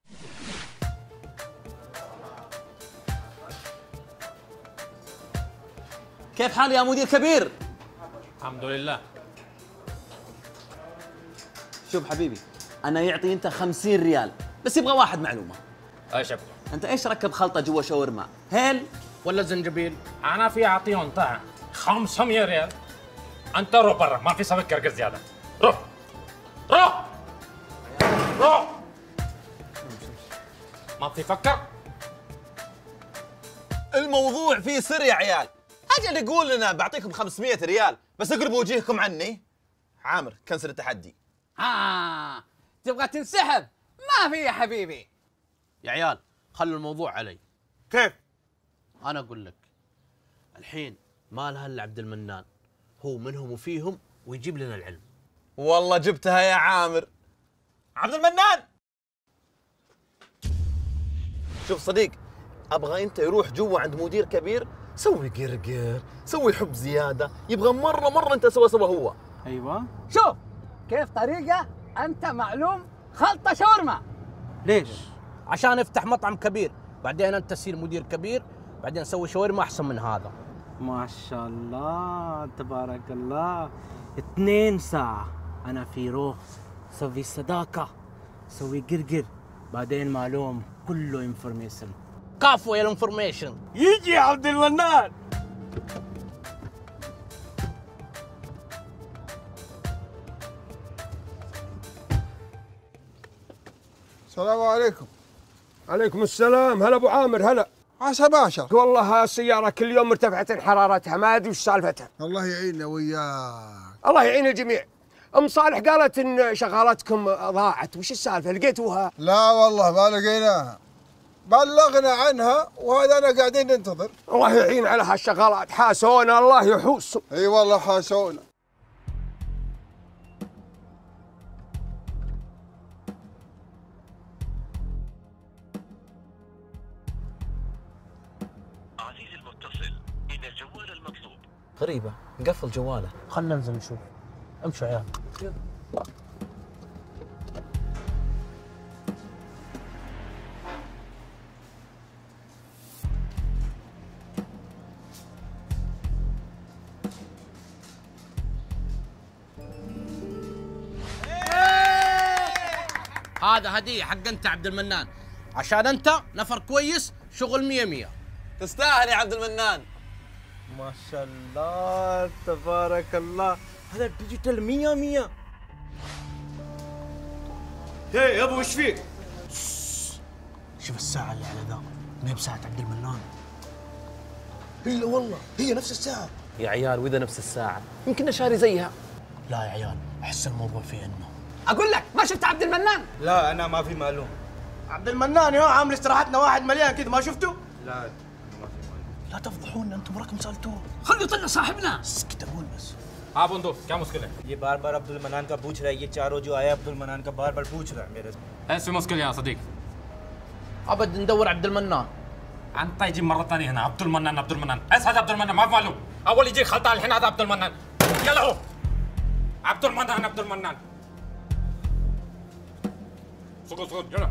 كيف حالي يا مدير كبير؟ الحمد لله. شوف حبيبي، انا يعطي انت خمسين ريال بس يبغى واحد معلومه. ايش ابغى؟ انت ايش ركب خلطه جوا شاورما؟ هيل ولا زنجبيل؟ انا في اعطيهم طعم خمسمية ريال. انت روح برا، ما في سمك كركر زياده. روح روح روح. ما بتفكر؟ الموضوع فيه سر يا عيال. اجل يقول لنا بعطيكم خمسمية ريال بس اقربوا وجيهكم عني. عامر كنسل التحدي. ها تبغى تنسحب؟ ما في يا حبيبي. يا عيال خلوا الموضوع علي. كيف؟ انا اقول لك الحين ما لها الا عبد المنان، هو منهم وفيهم ويجيب لنا العلم. والله جبتها يا عامر. عبد المنان شوف صديق، ابغى انت يروح جوا عند مدير كبير، سوي قرقر، سوي حب زياده، يبغى مره مره انت سوا سوا هو. ايوه شوف كيف طريقه انت معلوم خلطه شاورما. ليش؟ عشان افتح مطعم كبير، بعدين انت تصير مدير كبير، بعدين نسوي شاورما احسن من هذا. ما شاء الله تبارك الله. اثنين ساعة أنا في روح، سوي صداقة، سوي قرقر، بعدين معلوم كله انفورميشن. كافو يا الانفورميشن. يجي يا عبد المنان. السلام عليكم. عليكم السلام. هلا ابو عامر. هلا عسى باشر. والله السيارة كل يوم مرتفعة حرارتها، ما ادري وش سالفتها. الله يعيننا وياك. الله يعين الجميع. ام صالح قالت ان شغالتكم ضاعت، وش السالفة؟ لقيتوها؟ لا والله ما لقيناها، بلغنا عنها وهذانا قاعدين ننتظر. الله يعين على هالشغالات، حاسونا الله يحوس. اي والله حاسونا. عزيزي المتصل، إن الجوال المطلوب. غريبة مقفل جواله. خلنا ننزل نشوف. امشوا عيال. هذا هدية حق انت عبد المنان، عشان انت نفر كويس، شغل مية مية. تستاهل يا عبد المنان. ما شاء الله تبارك الله، هذا الديجيتال مية مية. ايه يا ابو وش فيك؟ شوف الساعة اللي على ذا، ما هي بساعة عبد المنان. الا والله هي نفس الساعة. يا عيال واذا نفس الساعة يمكن شاري زيها. لا يا عيال احس الموضوع فيه انه. اقول لك ما شفت عبد المنان؟ لا انا ما في معلوم. عبد المنان يا عامل استراحتنا واحد مليان كذا، ما شفته؟ لا لا تفضحونا، انتم وراكم سالتوه. خليه يطلع صاحبنا. اسكت اقول بس. हाँ बंधु क्या मुश्किल है? ये बार बार अब्दुल मनान का पूछ रहा है, ये चारों जो आया अब्दुल मनान का बार बार पूछ रहा है मेरे से. ऐसी मुश्किल يا صديق. ابد ندور عبد المنان. انت يجي مرة ثانية هنا عبد المنان عبد المنان، ايش هذا عبد المنان؟ ما في معلوم. اول يجي خلطة الحين هذا عبد المنان. يلا هو عبد المنان عبد المنان. سكوت سكوت يلا.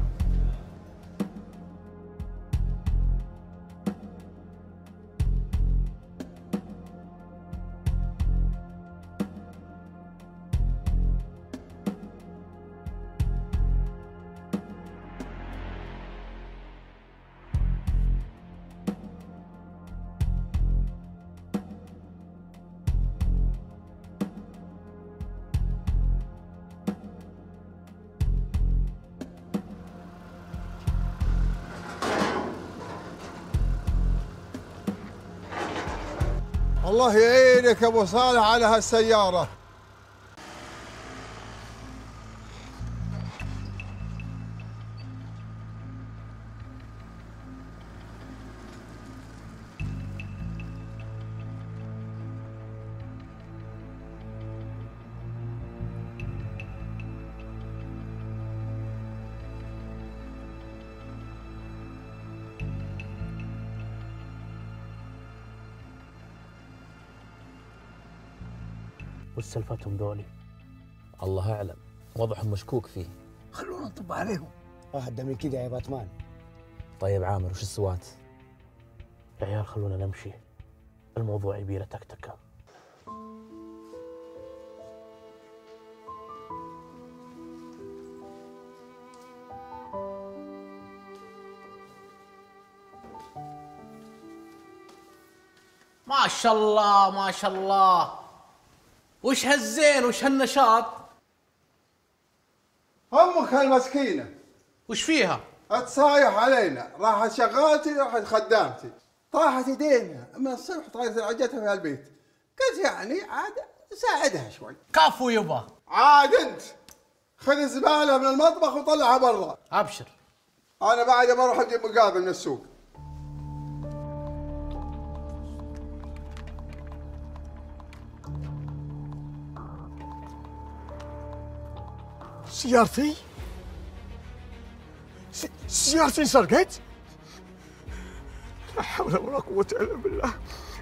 الله يعينك ابو صالح على هالسيارة. وش سالفتهم ذولي؟ الله اعلم، وضعهم مشكوك فيه. خلونا نطب عليهم. واحد من كذا يا باتمان. طيب عامر وش السوات؟ يا عيال خلونا نمشي، الموضوع يبي له تكتكه. ما شاء الله ما شاء الله، وش هالزين وش هالنشاط؟ امك هالمسكينه وش فيها؟ تصايح علينا، راحت شغالتي راحت خدامتي، طاحت يدينا من الصبح طايحت رعجتها في البيت، قلت يعني عاد ساعدها شوي. كفو يبا. عاد انت خذ الزباله من المطبخ وطلعها برا. ابشر. انا بعد بروح اجيب مقابل من السوق. سيارتي؟ س... سيارتي انسرقت؟ لا حول ولا قوة إلا بالله.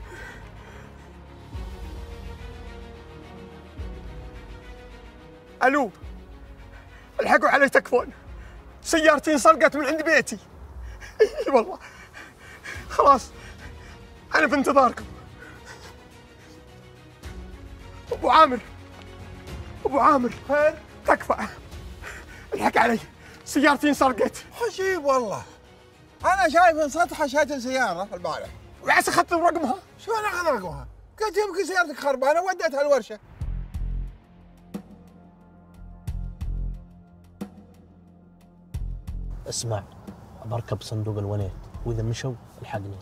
ألو، الحقوا علي تكفون، سيارتي انسرقت من عند بيتي. اي والله، خلاص أنا في انتظاركم. أبو عامر، أبو عامر فين؟ تكفى، الحق علي، سيارتي انسرقت. عجيب والله، أنا شايف من سطح شات سيارة البارح وعسى أخذت رقمها. شو أنا أخذ رقمها؟ قلت يمكن سيارتك خربانة وديتها الورشة. اسمع، بركب صندوق الونيت وإذا مشوا الحقني.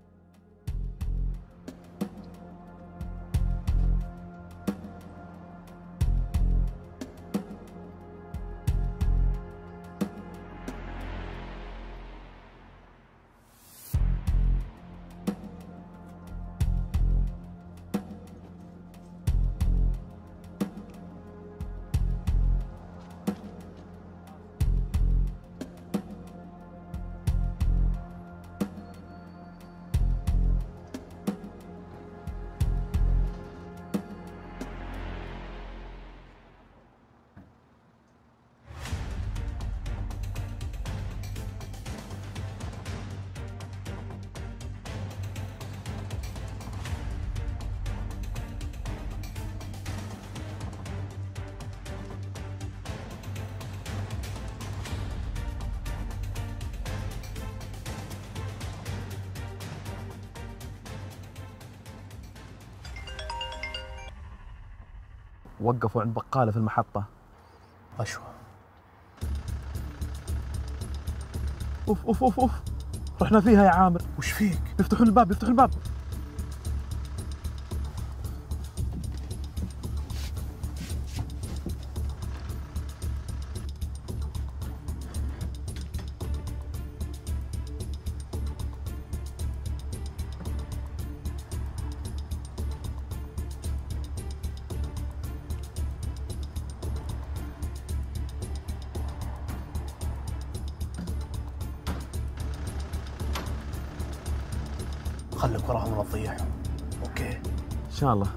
وقفوا عند بقالة في المحطة. أشوى. اوف اوف اوف اوف، رحنا فيها يا عامر. وش فيك؟ يفتحون الباب يفتحون الباب. خليك وراهم ولا تضيعهم. اوكي ان شاء الله.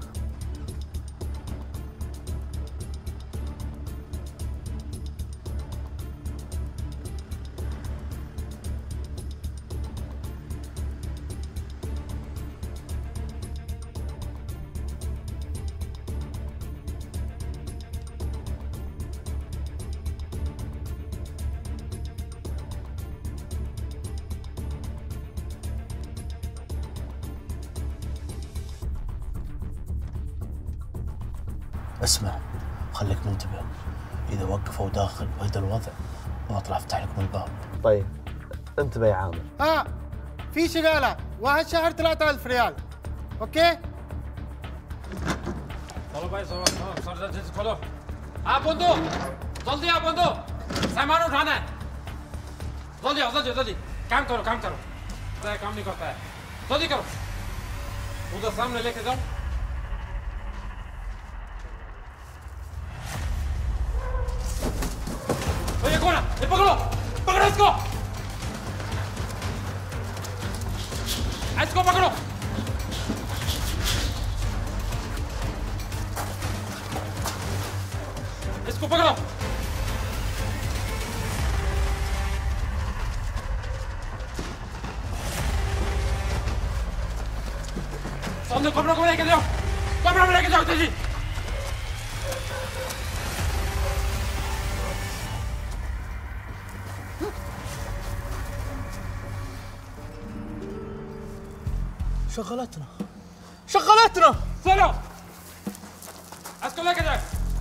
اسمع، خليك منتبه، إذا وقفوا داخل بهذا الوضع وأطلع أفتح لكم الباب. طيب انتبه يا عامر. ها في شغالة، واحد شهر ثلاثة ألف ريال. أوكي؟ चलो भाई सब सर जल्दी खोलो। हाँ बंदूक जल्दी आओ, बंदूक सामान उठाना है। जल्दी आओ जल्दी जल्दी, काम करो काम करो, पता काम नहीं करता है, जल्दी करो। उधर सामने लेके जाओ। ये कौन है? ये पकड़ो पकड़ो इसको, इसको पकड़ो। इसको पकड़ो सामने कमरा को लेके जाओ कमरा में लेके जाओ तेजी شغلتنا شغلتنا سلام اسكت لك كده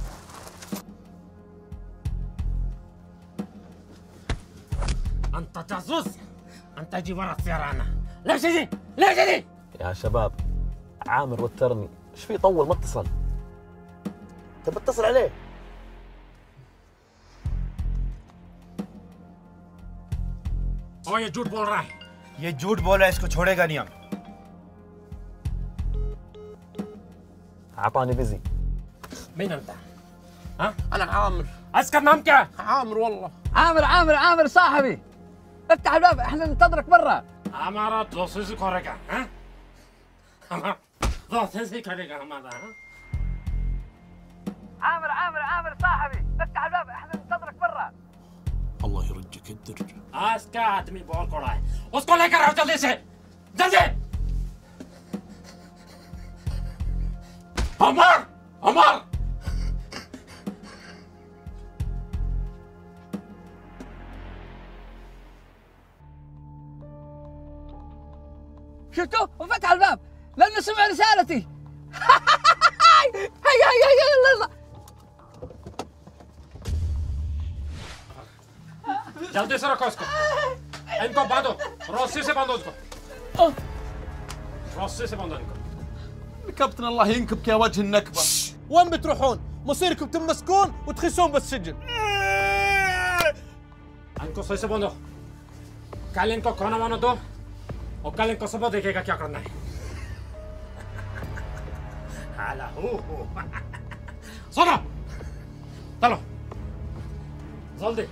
انت جاسوس انت جي ورا السيارة ليش تجي ليش تجي يا شباب عامر وترني ايش في طول ما اتصل طب اتصل عليه और ये झूठ बोल रहा है ये झूठ बोल रहा है इसको छोड़ेगा नहीं हम اعطاني بيزي مين انت؟ ها؟ انا عامر اسكت نام كده عامر والله عامر عامر عامر صاحبي افتح الباب احنا ننتظرك برا हमारा दोस्त से करेगा हाँ हमारा दोस्त से करेगा हमारा हाँ عامر عامر عامر صاحبي افتح الباب احنا ننتظرك برا الله يرجك الدرج आज का आदमी बहुत कोड़ा है उसको लेकर आओ जल्दी से जल्दी अमर अमर شفتوا وفتح الباب لانه سمع رسالتي هيا هيا هيا يلا يلا जल्दी से रखो इसको इनको बांधो रस्सी से बांधो इसको रस्सी से बांधो इनको كابتن الله ينكبك يا وجه النكبة وين بتروحون؟ مصيركم تمسكون وتخسون بالسجن इनको सही से बांधो कल इनको खाना वाना दो और कल इनको सब देखेगा क्या करना है हाला हो हो सुनो चलो जल्दी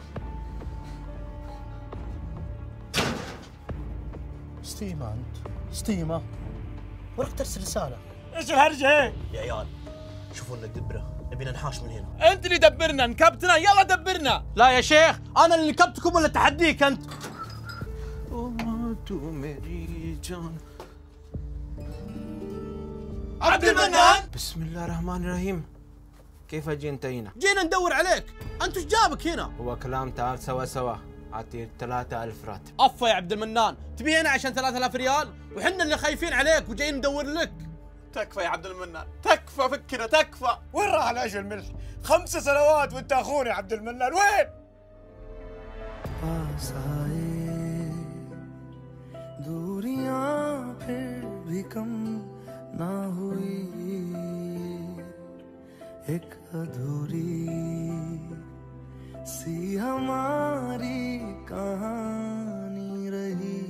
ستيما انت ستيما ورحت ترسل رساله ايش الهرجة ايه؟ يا عيال شوفوا لنا دبره نبينا نحاش من هنا انت اللي دبرنا نكبتنا يلا دبرنا لا يا شيخ انا اللي نكبتكم ولا تحديك انت عبد المنان بسم الله الرحمن الرحيم كيف اجي انت هنا؟ جينا ندور عليك انت ايش جابك هنا؟ هو كلام تعال سوا سوا اعطي ثلاثة ألف راتب افا يا عبد المنان تبي هنا عشان ثلاثة آلاف ريال وحنا اللي خايفين عليك وجايين ندور لك تكفى يا عبد المنان تكفى فكنا تكفى وين راح العيش الملح خمس سنوات وانت اخونا يا عبد المنان وين दूरियां फिर भी कम ना हुई एक अधूरी सी हमारी कहानी रही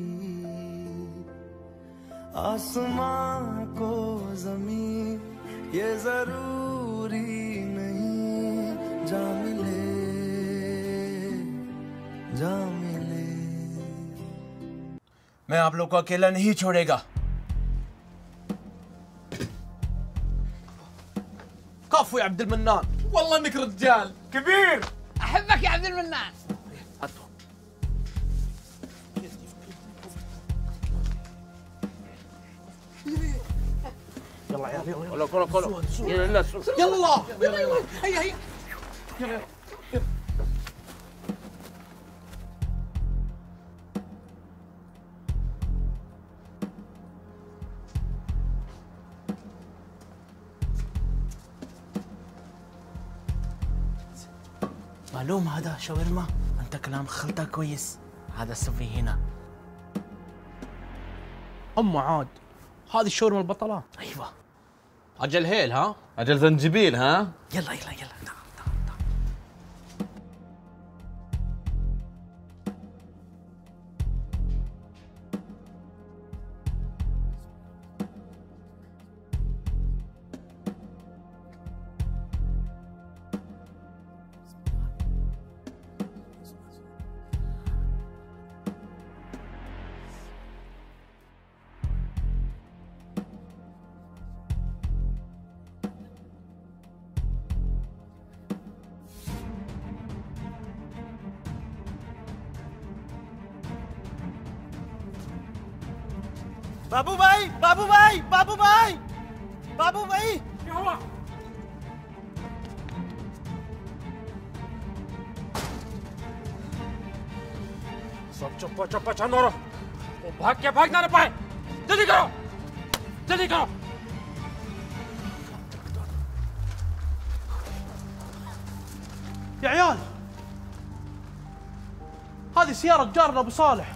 आसमां को जमीन ये जरूरी नहीं जा मिले जा मिले मैं आप लोग को अकेला नहीं छोड़ेगा كفو يا عبد المنان والله انك رجال كبير احبك يا عبد المنان يلا يا يلا كله كله يلا يلا يلا هيا هيا يلا معلوم هذا شاورما انت كلام خلطة كويس هذا سوي هنا ام عاد هذه الشاورما البطلة ايوه اجل هيل ها اجل زنجبيل ها يلا يلا يلا बाबू भाई बाबू भाई बाबू भाई बाबू भाई क्या हुआ? सब चुप्पा चुप्पा चंद और वो भाग के भाग ना पाए। जल्दी करो जल्दी करो। يا عيال هذه سيارة جارنا ابو صالح.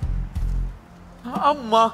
اما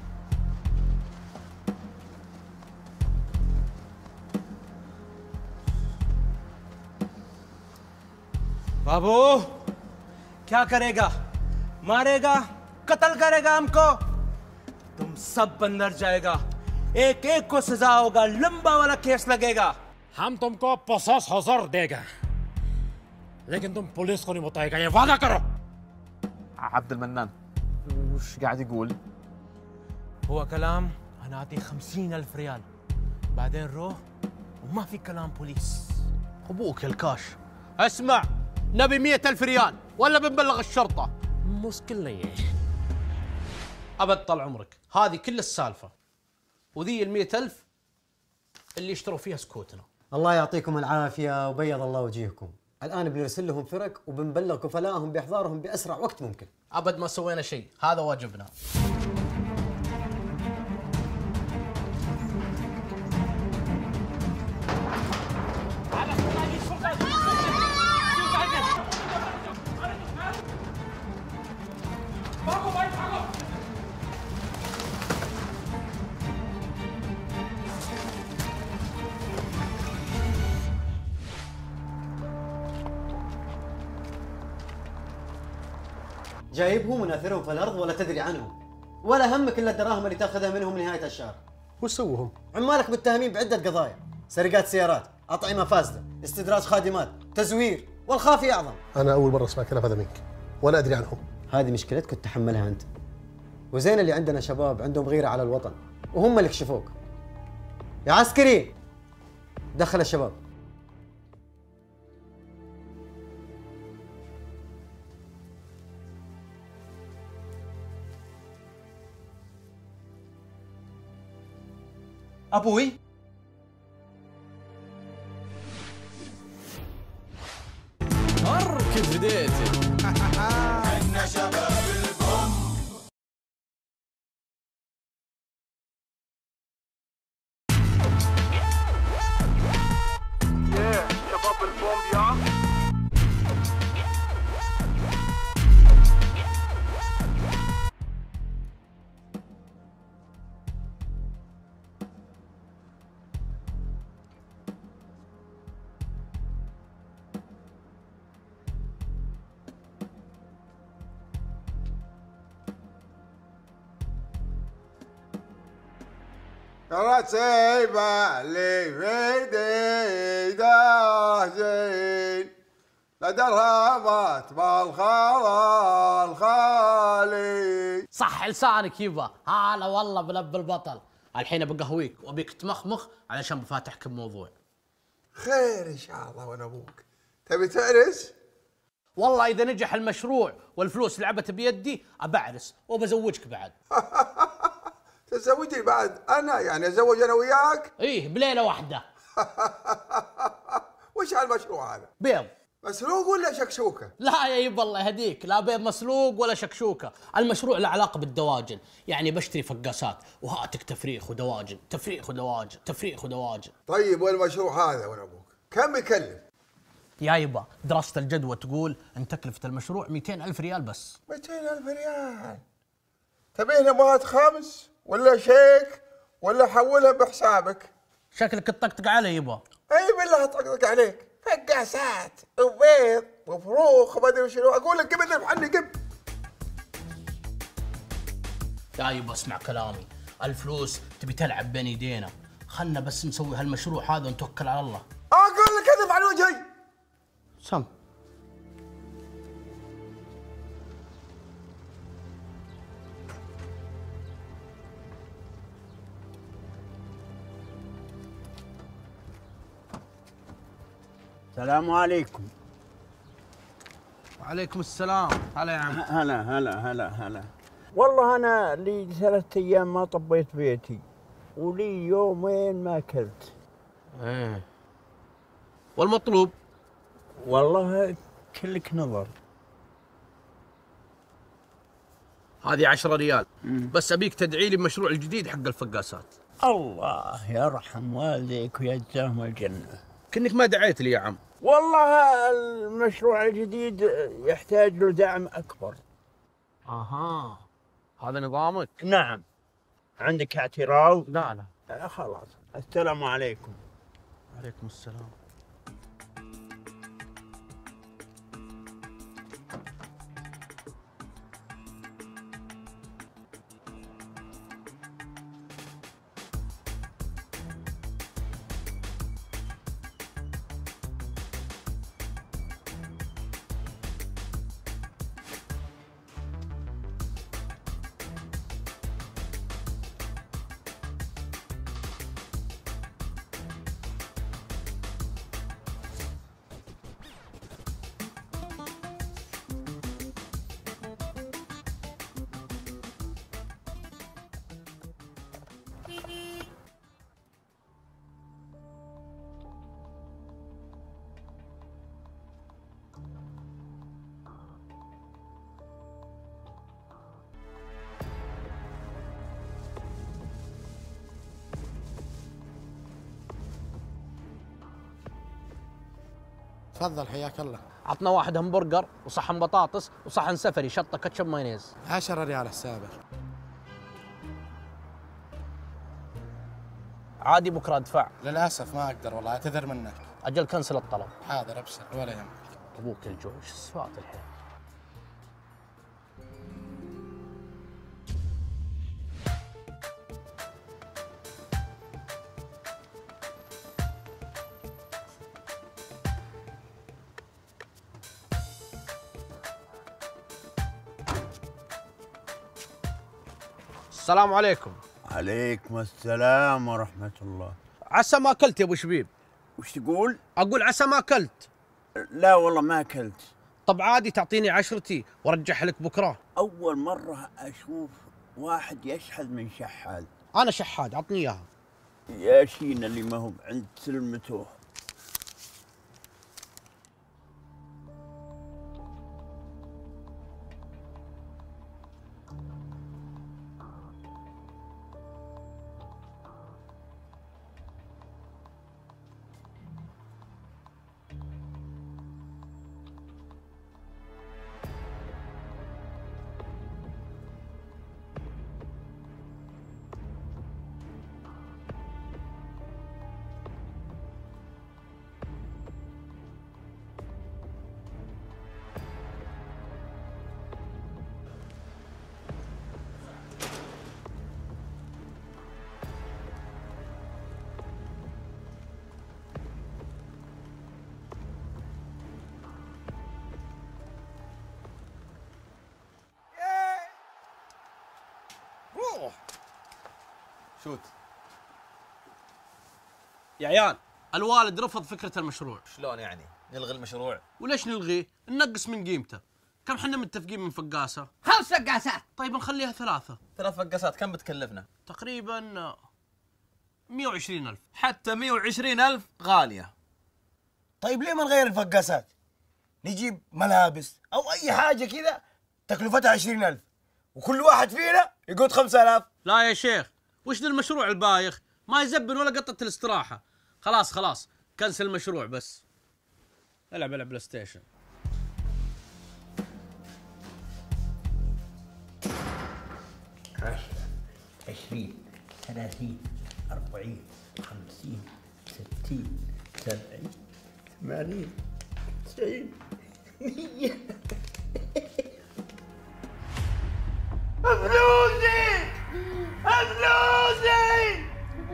बाबू क्या करेगा? मारेगा, कत्ल करेगा हमको। तुम सब अंदर जाएगा, एक एक को सजा होगा, लंबा वाला केस लगेगा। हम तुमको पचास हजार देगा लेकिन तुम पुलिस को नहीं बताएगा, ये वादा करो। عبد المنان وش قاعد يقول؟ هو كلام انا اعطيه خمسين الف ريال بعدين روح وما في كلام بوليس. ابوك الكاش. اسمع نبي مئة ألف ريال ولا بنبلغ الشرطة. مشكلة أبد طال عمرك، هذه كل السالفة وذي المئة ألف اللي يشتروا فيها سكوتنا. الله يعطيكم العافية وبيض الله وجيهكم. الآن بنرسل لهم فرق وبنبلغ كفلاءهم بإحضارهم بأسرع وقت ممكن. أبد ما سوينا شيء، هذا واجبنا. جايبهم وناثرهم في الأرض ولا تدري عنهم، ولا همك إلا الدراهم اللي تاخذها منهم نهاية الشهر. وش سوهم؟ عمالك متهمين بعدة قضايا، سرقات سيارات، أطعمة فاسدة، استدراج خادمات، تزوير، والخافي أعظم. أنا أول مرة أسمع كلام هذا منك، ولا أدري عنهم. هذه مشكلتك تتحملها أنت. وزين اللي عندنا شباب عندهم غيرة على الوطن، وهم اللي كشفوك. يا عسكري دخل الشباب. أبوي أركض بديتي. احنا شباب البوم. يا شباب البوم يا كرسي بالي في داهجين لدرهمات بالخال الخالي. صح لسانك يبا، هلا والله بلب البطل. الحين بقهويك وابيك تمخمخ علشان بفاتحك بموضوع. خير ان شاء الله وانا ابوك. تبي تعرس؟ والله اذا نجح المشروع والفلوس لعبت بيدي ابعرس وبزوجك بعد. تزوجني بعد انا؟ يعني ازوج انا وياك؟ ايه بليله واحده. وش هالمشروع هذا؟ بيض مسلوق ولا شكشوكه؟ لا يا يبا الله يهديك، لا بيض مسلوق ولا شكشوكه، المشروع له علاقه بالدواجن، يعني بشتري فقاسات وهاتك تفريخ ودواجن، تفريخ ودواجن، تفريخ ودواجن. طيب والمشروع هذا وانا ابوك كم يكلف؟ يا يبا دراسه الجدوى تقول ان تكلفه المشروع مئتين ألف ريال بس. مئتين ألف ريال؟ تبينا مواد خامس ولا شيك ولا حولها بحسابك؟ شكلك تطقطق علي يبا. اي بالله اطقطق عليك، فقاسات وبيض وفروخ وما ادري شنو. اقول لك قبل محلي قبل. يا يبا اسمع كلامي، الفلوس تبي تلعب بين يدينا، خلنا بس نسوي هالمشروع هذا ونتوكل على الله. اقول لك كذب على وجهي. سم السلام عليكم. وعليكم السلام. هلا يا عم. هلا هلا هلا هلا. والله أنا لي ثلاثة أيام ما طبيت بيتي ولي يومين ما أكلت. ايه والمطلوب؟ والله كلك نظر. هذه عشرة ريال بس أبيك تدعي لي بمشروع الجديد حق الفقاسات. الله يرحم والديك ويجزاهم الجنة. كأنك ما دعيت لي يا عم. والله المشروع الجديد يحتاج له دعم أكبر. أها هذا نظامك؟ نعم. عندك اعتراض؟ لا لا. آه خلاص. السلام عليكم. عليكم السلام. تفضل حياك الله. عطنا واحد همبرجر وصحن بطاطس وصحن سفري شطه كاتشب مايونيز. عشرة ريال السابع. عادي بكره ادفع. للاسف ما اقدر والله، اعتذر منك. اجل كنسل الطلب. حاضر ابشر ولا يهمك. ابوك الجوع ايش سوات الحين؟ السلام عليكم. عليكم السلام ورحمة الله. عسى ما أكلت يا أبو شبيب. وش تقول؟ أقول عسى ما أكلت. لا والله ما أكلت. طب عادي تعطيني عشرتي وأرجعها لك بكرة. أول مرة أشوف واحد يشحذ من شحاذ. أنا شحاد عطني إياها. يا شينا اللي ما هو عند سلمته. شوت يا عيال الوالد رفض فكرة المشروع. شلون يعني؟ نلغي المشروع؟ وليش نلغيه؟ ننقص من قيمته. كم حنا متفقين من فقاسة؟ خمس فقاسات. طيب نخليها ثلاثة. ثلاث فقاسات كم بتكلفنا؟ تقريبا مئة وعشرين ألف. حتى مئة وعشرين ألف غالية. طيب ليه ما نغير الفقاسات؟ نجيب ملابس أو أي حاجة كذا تكلفتها عشرين ألف وكل واحد فينا يقود خمسة آلاف. لا يا شيخ وش ذا المشروع البايخ؟ ما يزبن ولا قطة الاستراحة. خلاص خلاص كنسل المشروع بس. العب العب بلاي ستيشن. عشرة عشرين ثلاثين أربعين خمسين ستين سبعين ثمانين تسعين مية. فلوسي فلوسي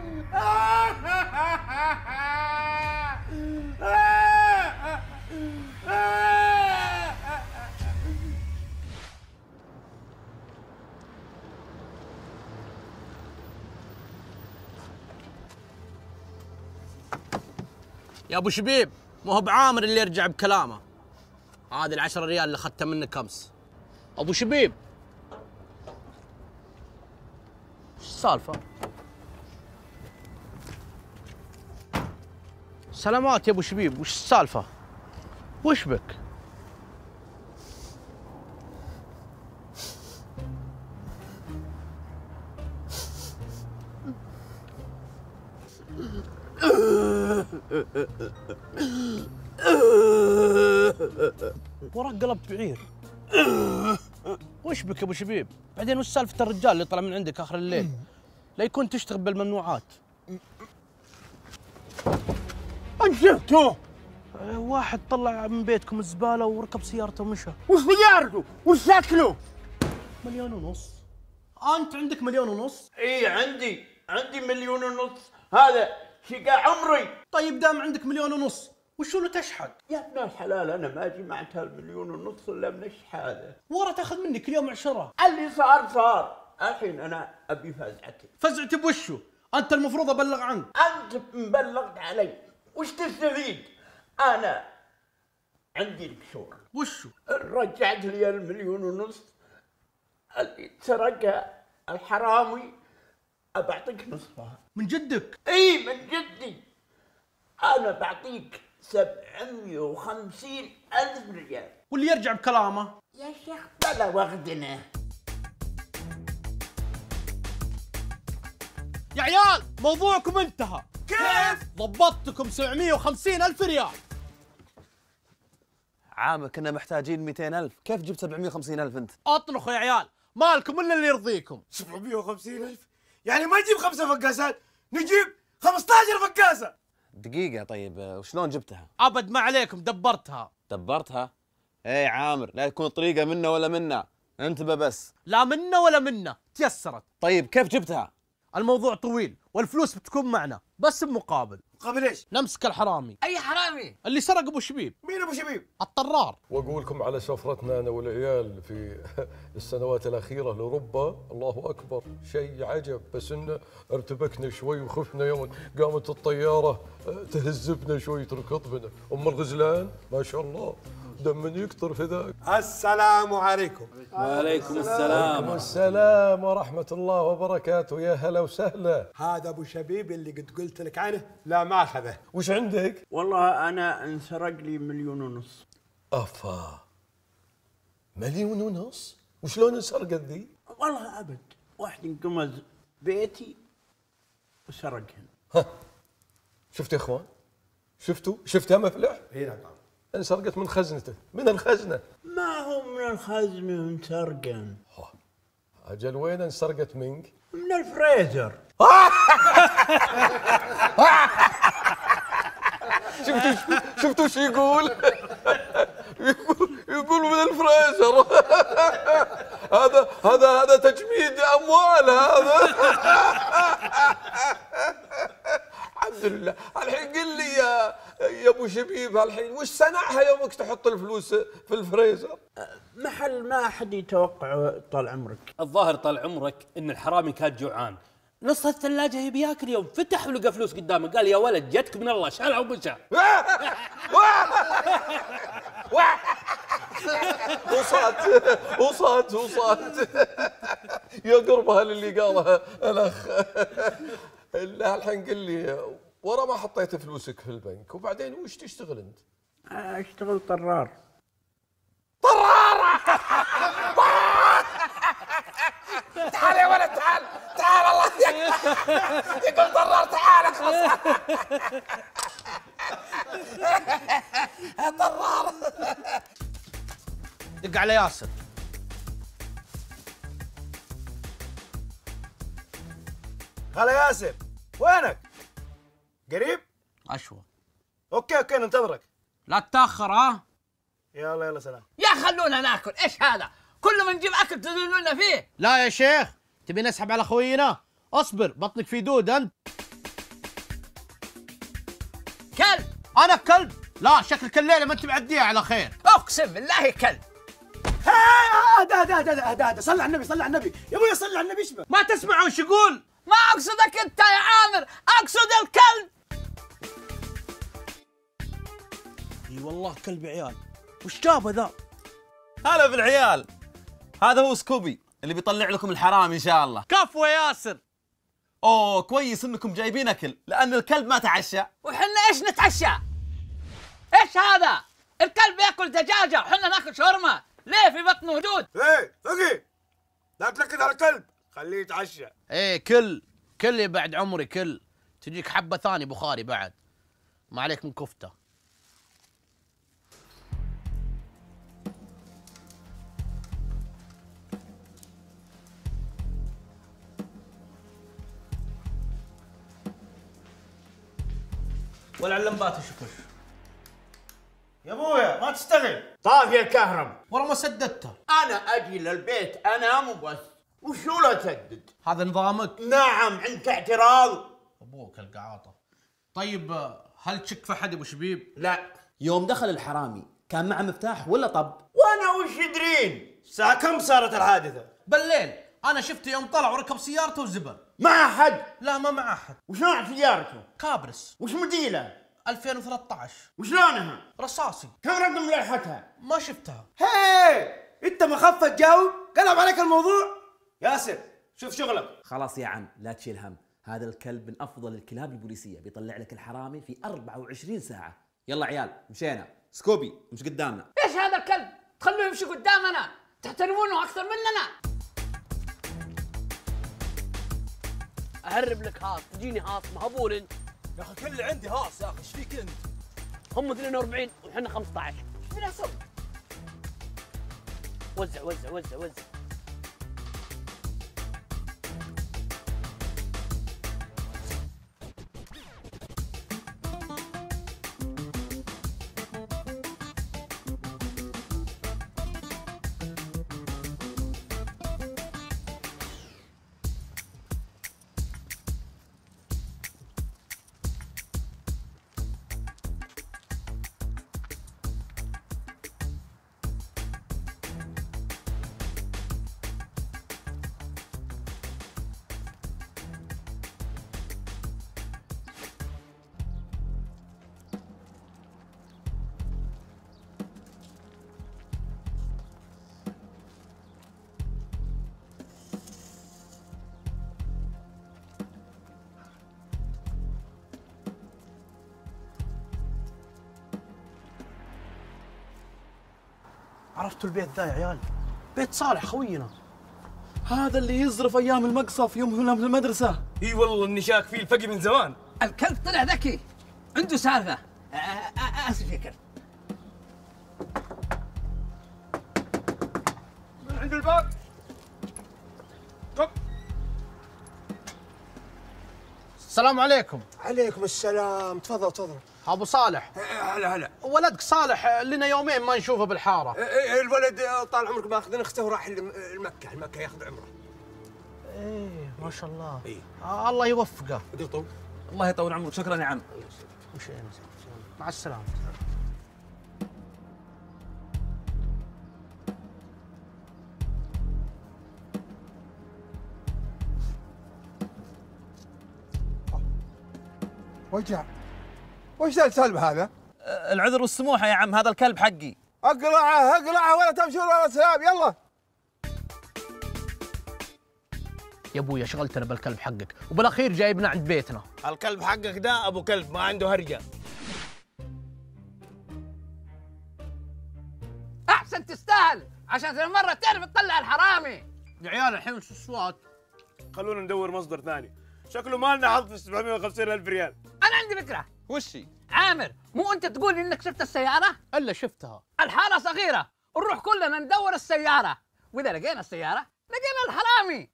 يا ابو شبيب ما هو بعامر اللي يرجع بكلامه. هذه العشرة ريال اللي اخذتها منك امس. ابو شبيب السالفة؟ سلامات يا ابو شبيب، وش السالفة؟ وش بك؟ وراك قلبت بعير. وش بك يا ابو شبيب؟ بعدين وش سالفة الرجال اللي طلع من عندك اخر الليل؟ لا يكون تشتغل بالممنوعات. انشفته؟ واحد طلع من بيتكم الزبالة وركب سيارته ومشى. وش سيارته؟ وش شكله؟ مليون ونص. انت عندك مليون ونص؟ اي عندي، عندي مليون ونص، هذا شقاء عمري. طيب دام عندك مليون ونص وشو اللي تشحد؟ يا ابن الحلال انا ما جمعت هالمليون ونص الا من الشحاده. ورا تاخذ مني كل يوم عشرة. اللي صار صار، الحين انا ابي فزعتي. فزعتي بوشو؟ انت المفروض ابلغ عنك. انت مبلغت علي، وش تستفيد؟ انا عندي لك شغل. وشو؟ رجعت لي المليون ونص اللي سرقها الحرامي، أبعطيك نصفها. من جدك؟ اي من جدي. انا بعطيك سبعمية وخمسين الف ريال. واللي يرجع بكلامه؟ يا شيخ بلا وغدنا. يا عيال موضوعكم انتهى. كيف؟ ضبطتكم سبعمية وخمسين الف ريال. عامر كنا محتاجين مئتين ألف، كيف جبت سبعمية وخمسين ألف انت؟ اطنخوا يا عيال، مالكم الا اللي يرضيكم. سبعمية وخمسين ألف؟ يعني ما نجيب خمسة فقاسات، نجيب خمسة عشر فقاسة. دقيقة طيب، وشلون جبتها؟ ابد ما عليكم، دبرتها. دبرتها؟ ايه عامر لا تكون طريقة منا ولا منا، انتبه بس. لا منا ولا منا، تيسرت. طيب كيف جبتها؟ الموضوع طويل والفلوس بتكون معنا، بس بمقابل. مقابل ايش؟ نمسك الحرامي. اي حرامي؟ اللي سرق ابو شبيب. مين ابو شبيب؟ الطرار. واقول لكم على سفرتنا انا والعيال في السنوات الاخيره لاوروبا، الله اكبر شيء عجب، بس انه ارتبكنا شوي وخفنا يوم قامت الطياره تهز بنا شوي تركض بنا، ام الغزلان ما شاء الله دم يكتر في ذاك. السلام عليكم. وعليكم السلام. وعليكم السلام ورحمه الله وبركاته، يا هلا وسهلا. هذا ابو شبيب اللي قد قلت لك عنه، لا ما اخذه. وش عندك؟ والله انا انسرق لي مليون ونص. افا مليون ونص؟ وشلون انسرقت ذي؟ والله ابد، واحد انقمز بيتي وسرقهن. ها شفت يا اخوان؟ شفتوا؟ شفتها مفلح؟ اي نعم. انسرقت من خزنته، من الخزنه. ما هو من الخزنه انسرقن. اجل وين انسرقت منك؟ من الفريزر. شفتوا شفتوا وش يقول؟ يقول يقول من الفريزر. هذا هذا هذا تجميد اموال هذا. الحمد لله. الحين قل لي يا يا ابو شبيب، الحين وش صنعها يومك تحط الفلوس في الفريزر؟ محل ما احد يتوقع طال عمرك. الظاهر طال عمرك ان الحرامي كان جوعان، نص الثلاجه يبي ياكل، يوم فتح ولقى فلوس قدامه قال يا ولد جتك من الله، شالها ومشى. وصلت وصلت وصلت يا قربها للي قالها الاخ. الحين قل لي ورا ما حطيت فلوسك في البنك وبعدين وش تشتغل انت؟ اشتغل طرار. طرارة. تعال يا ولد تعال تعال الله يقول طرار تعال خلاص. طرار. دق على ياسر. هلا ياسر، وينك؟ قريب؟ اشوى. اوكي اوكي ننتظرك. لا تتاخر ها؟ يلا يلا سلام. يا خلونا ناكل، ايش هذا؟ كل ما نجيب اكل تذلونا فيه. لا يا شيخ، تبي نسحب على خوينا؟ اصبر بطنك في دود انت. كلب. انا كلب؟ لا شكلك الليله ما انت معديها على خير. اقسم بالله كلب. اهدى اهدى اهدى اهدى اهدى، صل على النبي صل على النبي يا ابوي، صل على النبي. ايش ما تسمع وش يقول؟ ما اقصدك انت يا عامر، اقصد الكلب. اي والله كلب عيال. وش جابه ذا؟ هلا بالعيال، هذا هو سكوبي اللي بيطلع لكم الحرام ان شاء الله. كفو يا ياسر، اوه كويس انكم جايبين اكل لان الكلب ما تعشى. وحنا ايش نتعشى؟ ايش هذا؟ الكلب ياكل دجاجه وحنا ناكل شاورما، ليه في بطنه هدود؟ ايه فقي لا تنكد على الكلب، خليه يتعشى. ايه كل كل يا بعد عمري كل، تجيك حبه ثاني بخاري بعد، ما عليك من كفته. والعلمبات شكش يا ابويا ما تشتغل، طافي الكهرب. والله ما سددته. انا اجي للبيت انام وبس، وشو لا تسدد؟ هذا نظامك؟ نعم. عندك اعتراض؟ ابوك القعاطه. طيب هل تشك في احد ابو شبيب؟ لا. يوم دخل الحرامي كان معه مفتاح ولا طب؟ وانا وش يدرين؟ الساعة كم صارت الحادثة؟ بالليل، انا شفته يوم طلع وركب سيارته وزبر. مع احد؟ لا ما مع احد. وش نوع سيارته؟ كابرس. وش موديله؟ ألفين وثلاثة عشر. وش لونها؟ رصاصي. كم رقم لوحتها؟ ما شفتها. هي انت ما خفت جو؟ قلب عليك الموضوع؟ ياسر شوف شغلك. خلاص يا عم لا تشيل هم، هذا الكلب من افضل الكلاب البوليسيه، بيطلع لك الحرامي في أربعة وعشرين ساعه. يلا عيال مشينا، سكوبي مش قدامنا. ايش هذا الكلب؟ تخلوه يمشي قدامنا، تحترمونه اكثر مننا. اهرب لك هاص، تجيني هاص مهبول انت. يا اخي كل اللي عندي هاص، يا اخي ايش فيك انت؟ هم اثنين وأربعين وحنا خمسة عشر، ايش فينا نسوي؟ وزع وزع وزع وزع. عرفتوا البيت ذا يا عيال؟ بيت صالح خوينا. هذا اللي يزرف ايام المقصف يوم كنا في المدرسه. اي والله اني شاك فيه الفقي من زمان. الكلب طلع ذكي، عنده سالفه. اسف يا كلب. من عند الباب. طب السلام عليكم. عليكم السلام، تفضل تفضل. ابو صالح. هلا هلا. ولدك صالح لنا يومين ما نشوفه بالحاره. الولد طال عمرك ماخذين اخته وراح المكه، المكه ياخذ عمره. ايه ما شاء الله. إيه؟ آه الله يوفقه. قلطوا. الله يطول عمرك، شكرا يا عم. مشينا. مع السلامه. وجع. وش السالفه هذا؟ العذر والسموحه يا عم، هذا الكلب حقي. اقلعه اقلعه ولا تمشون ولا سلام، يلا. يا ابويا شغلتنا بالكلب حقك، وبالاخير جايبنا عند بيتنا. الكلب حقك ده ابو كلب ما عنده هرجه. احسن تستاهل، عشان ثاني مره تعرف تطلع الحرامي. يا عيال الحين وش الصوت؟ خلونا ندور مصدر ثاني، شكله ما لنا حظ في سبعمية وخمسين ألف ريال. انا عندي فكره. وش هي؟ عامر، مو انت تقول انك شفت السياره؟ الا شفتها. الحاره صغيره، نروح كلنا ندور السياره، واذا لقينا السياره لقينا الحرامي.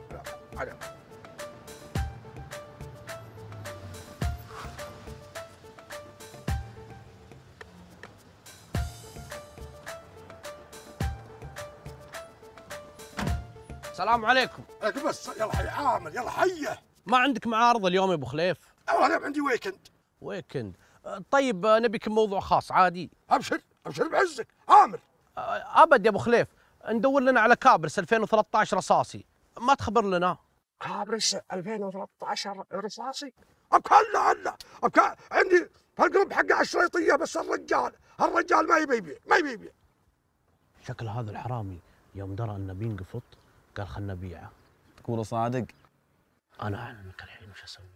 السلام عليكم. عليكم بس يلا حي عامر، يلا حيه. ما عندك معارض اليوم يا ابو خليف؟ انا عندي ويكند. ويكند. طيب نبيك موضوع خاص عادي. ابشر ابشر بعزك عامر. ابد يا ابو خليف، ندور لنا على كابرس ألفين وثلاثة عشر رصاصي، ما تخبر لنا؟ كابرس ألفين وثلاثة عشر رصاصي؟ ابك هلا هلا ابك عندي هالقلب حقه على الشريطيه، بس الرجال الرجال ما يبي يبيع ما يبي يبيع. شكل هذا الحرامي يوم درى انه بينقفط قال خلنا نبيعه. تقول صادق؟ انا اعلمك الحين وش اسوي.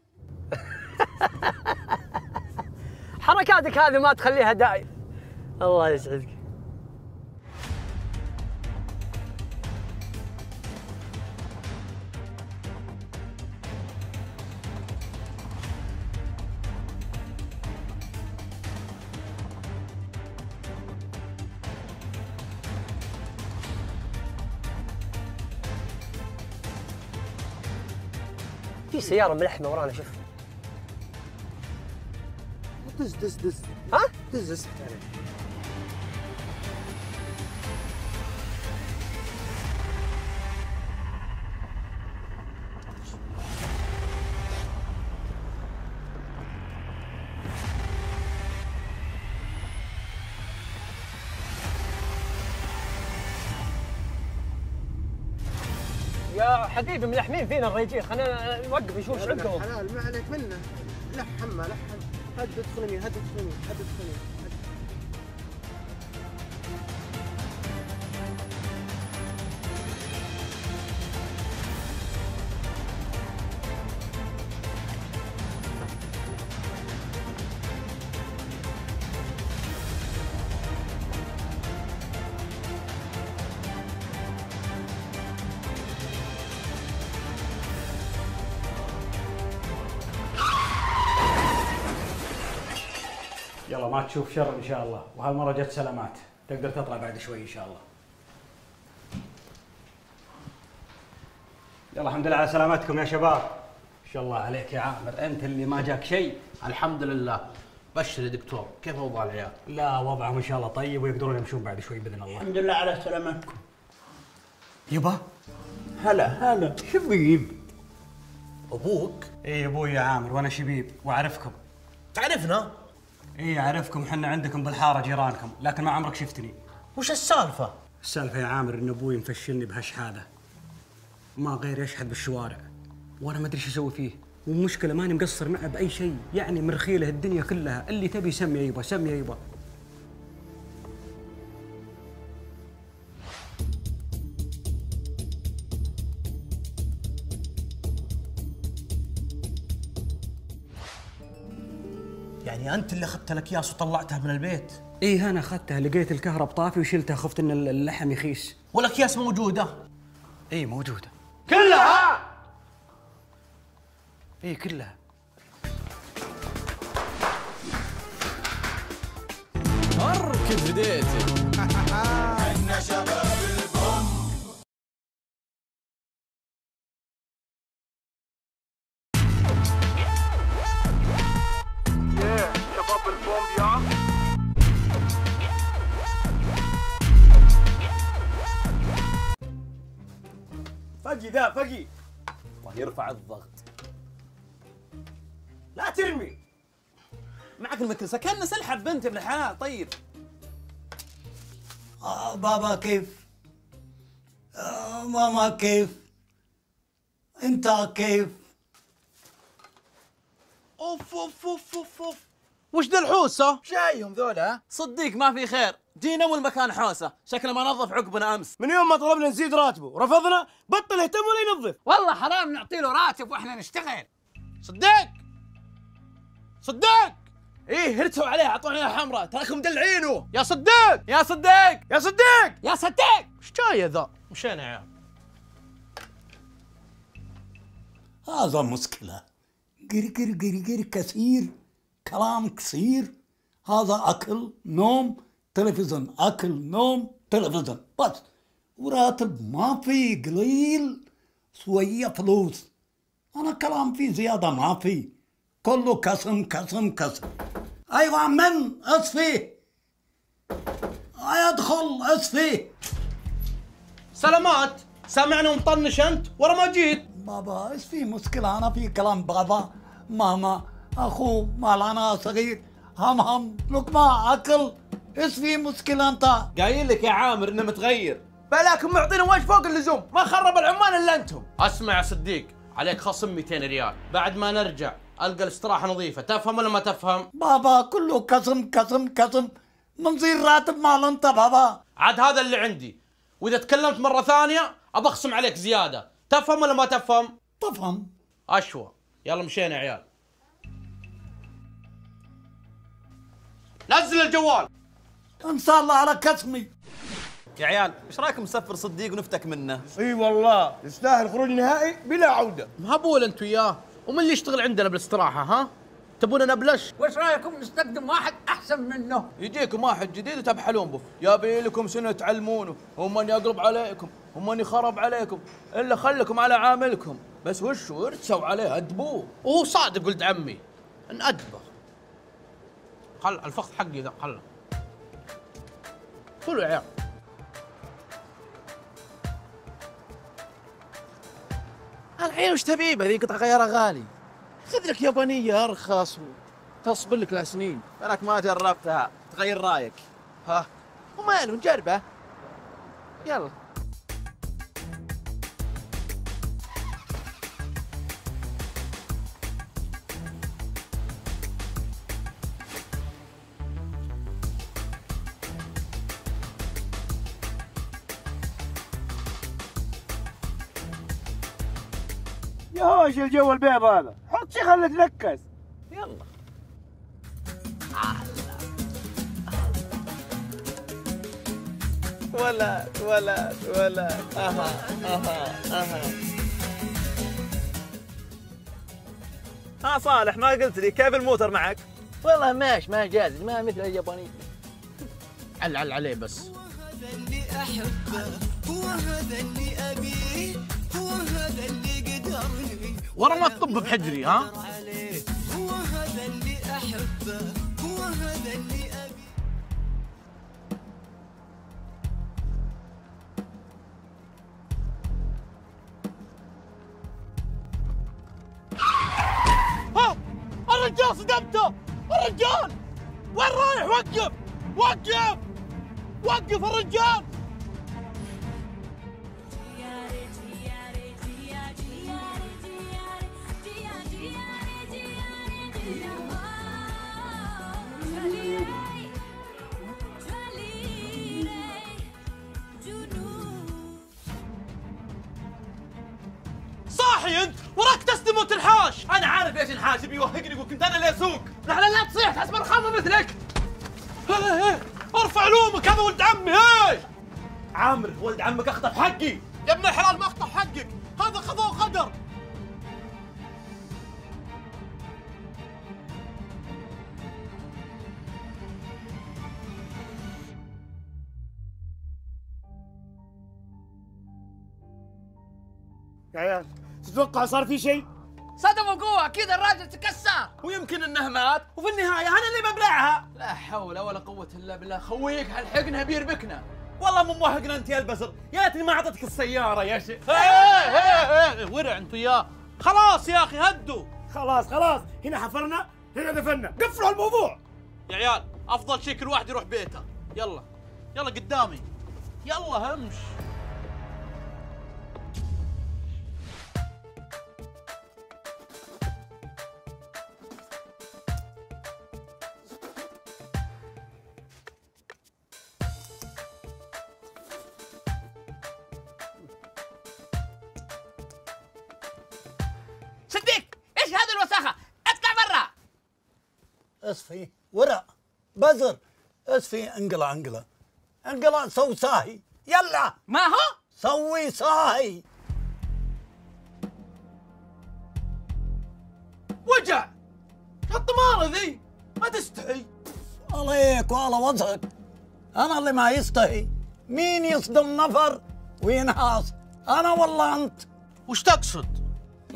حركاتك هذه ما تخليها داعي. الله يسعدك. في سيارة ملحمة ورانا شوف. دز دز دز ها؟ دز دز يا حبيبي ملحمين فينا الرجال، خلينا نوقف نشوف ايش عندهم. حلال ما عليك منه. لحم ما لحم. هد ادخل يمين، هد ادخل يمين، هد ادخل يمين. يلا ما تشوف شر ان شاء الله، وهالمره جت سلامات، تقدر تطلع بعد شوي ان شاء الله. يلا الحمد لله على سلامتكم يا شباب. ان شاء الله عليك يا عامر، انت اللي ما جاك شيء. الحمد لله. بشر يا دكتور، كيف اوضاع العيال؟ لا وضعهم ان شاء الله طيب ويقدرون يمشون بعد شوي باذن الله. الحمد لله على سلامتكم. يبا هلا هلا شبيب. ابوك؟ اي ابوي يا عامر وانا شبيب واعرفكم. تعرفنا؟ اي اعرفكم، احنا عندكم بالحاره جيرانكم، لكن ما عمرك شفتني. وش السالفه؟ السالفه يا عامر ان ابوي مفشلني بهالشهاده. ما غير يشحذ بالشوارع وانا ما ادري ايش اسوي فيه، والمشكله ماني مقصر معه باي شيء، يعني مرخيله الدنيا كلها، اللي تبي سمي يبا سمي يبا. يعني انت اللي اخذت الاكياس وطلعتها من البيت؟ ايه انا اخذتها، لقيت الكهرب طافي وشلتها، خفت ان اللحم يخيس. والاكياس موجوده؟ ايه موجوده. كلها؟ ايه كلها. اركض بديتي. احنا شباب البوم. يا شباب البوم يا فقي ذا فقي. الله يرفع الضغط. لا ترمي. معك المكنسه، كان سلحب بنت ابن الحلال. طيب آه بابا كيف؟ آه ماما كيف؟ انت كيف؟ اوف اوف اوف اوف اوف. وش ذا الحوسه؟ شايهم ذولا؟ صديق ما في خير، جينا اول مكان حوسه، شكله ما نظف عقبنا امس. من يوم ما طلبنا نزيد راتبه رفضنا، بطل يهتم ولا ينظف. والله حرام نعطي له راتب واحنا نشتغل. صدق صدق. ايه هرتوا عليه، اعطونا حمراء، تراكم مدلعينه. يا صدق يا صدق يا صدق يا صدق. ايش جاي ذا؟ مشينا يا عيال. هذا مشكلة. قرقر قرقر كثير، كلام كثير. هذا أكل نوم تلفزيون، أكل نوم تلفزيون بس. وراتب ما في، قليل شوية فلوس. أنا كلام فيه زيادة ما في، كله كسم كسم كسم. أيوة من أسفي أدخل أسفي. سلامات، سامعني ومطنش انت ورا ما جيت. بابا ايش في مشكلة؟ أنا في كلام بابا ماما أخو مالانا صغير، هم هم لقمة أكل. ايش في مشكلة أنت؟ قايل لك يا عامر إنه متغير. بلاكم معطينا وجه فوق اللزوم، ما خرب العمان إلا أنتم. اسمع يا صديق، عليك خصم مئتين ريال، بعد ما نرجع القى الاستراحه نظيفه، تفهم ولا ما تفهم؟ بابا كله كسم كسم كسم، منصير راتب مال أنت بابا. عاد هذا اللي عندي، واذا تكلمت مره ثانيه ابخصم عليك زياده، تفهم ولا ما تفهم؟ طفهم. اشوى. يلا مشينا يا عيال. نزل الجوال. ان شاء الله على كسمي. يا عيال ايش رايكم نسفر صديق ونفتك منه؟ اي والله يستاهل خروج نهائي بلا عوده. مهبول انت وياه، ومن اللي يشتغل عندنا بالاستراحه ها؟ تبون نبلش؟ وش رايكم نستخدم واحد احسن منه؟ يجيكم واحد جديد وتبحلون به، يابي لكم سنه تعلمونه، ومن يقرب عليكم، ومن يخرب عليكم، الا خلكم على عاملكم، بس وشو ارتسوا عليه ادبوه. وهو صادق ولد عمي، نأدبه. خل الفخذ حقي ذا خله. كلوا يا عيال. الحين وش تبي ذي قطع غيارها غالي؟ خذ لك يابانيه ارخص وتصبر لك لسنين. انا ما جربتها، تغير رايك. ها وماله نجربه. يلا. يا هوش الجو البيض هذا، حط شي خليه تنكس. يلا. ولد ولد ولد اها اها اها. ها صالح ما قلت لي كيف الموتر معك؟ والله ماشي ما جاز ما مثل الياباني. علعل عليه بس. اللي احبه هو هذا اللي ابيه هو هذا اللي قدرني ورا ما تطب بحجري ها؟ هو هذا اللي احبه هو هذا اللي ابيه. ها الرجال صدمته. الرجال وين رايح؟ وقف وقف وقف الرجال. صاحي انت؟ وراك تسلم وتنحاش. انا عارف ايش الحاش بيوهقني وكنت انا اللي اسوق. نحن لا تصيح تحسب رخامه مثلك. هي هي ارفع لومك، هذا ولد عمي. هي عامر ولد عمك اخطف حقي. يا ابن الحلال ما اخطف حقك، هذا قضاء وقدر. يا عيال تتوقع صار في شيء؟ صدم وقوة اكيد الراجل تكسر. ويمكن انه مات وفي النهايه انا اللي ببلعها. لا حول ولا قوه الا بالله. خويك هالحقنا بيربكنا. والله مو موهقنا انت يا البزر، يا ليتني ما اعطيتك السياره يا شيخ. ايه ايه ايه ورع انت وياه. خلاص يا اخي هدوا. خلاص خلاص هنا حفرنا هنا دفنا، قفلوا الموضوع. يا عيال افضل شيء كل واحد يروح بيته. يلا يلا قدامي يلا همش. صديق ايش هذه الوساخة؟ اطلع برا. اصفي ورع بزر اصفي. انقلع انقلع انقلع. سوي ساهي يلا. ما هو سوي ساهي. وجع الطمارة ذي ما تستحي. عليك وعلى وجهك، انا اللي ما يستحي. مين يصدم نفر وينهاص، انا ولا انت؟ وش تقصد؟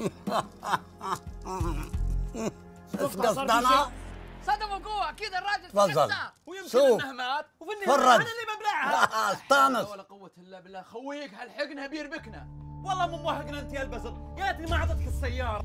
ايش قصد انا؟ صدم وقوة اكيد الراجل تفضل. تكسر. ويمكن انه مات وفي النهايه فرج. انا اللي ببلعها. استانس. ولا قوه الا بالله. خويك هالحقنا بيربكنا. والله مو موهقنا انت يا البزر، يا ليتني ما اعطيتك السياره.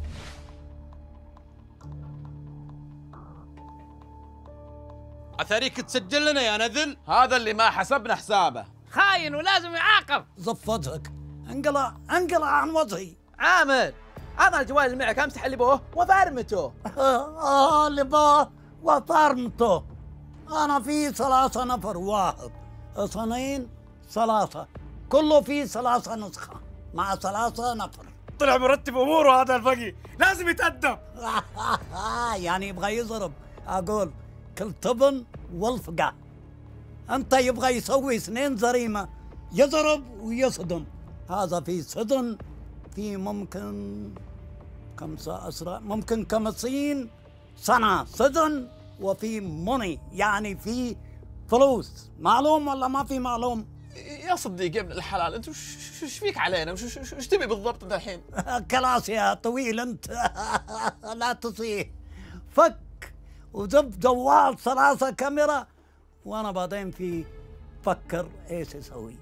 اثاريك تسجل لنا يا نذل. هذا اللي ما حسبنا حسابه. خاين ولازم يعاقب. زف وجهك. انقلع انقلع عن وجهي. عامر هذا الجوال اللي معك امسح اللي بوه وفرمته. اه اللي بوه وفرمته. انا في ثلاثة نفر، واحد اثنين ثلاثة، كله في ثلاثة نسخة مع ثلاثة نفر. طلع مرتب اموره هذا الفقي، لازم يتأدب. يعني يبغى يضرب. اقول كل طبن والفقع. انت يبغى يسوي اثنين جريمه، يضرب ويصدم. هذا في صدن، في ممكن خمسة أسرع، ممكن خمسين سنة صدن، وفي موني يعني في فلوس. معلوم ولا ما في معلوم؟ يا صديق يا ابن الحلال، انت وش وش فيك علينا؟ وش وش وش تبي بالضبط انت الحين؟ خلاص يا طويل انت لا تصيح. فك وزب جوال ثلاثة كاميرا، وانا بعدين في فكر ايش اسوي.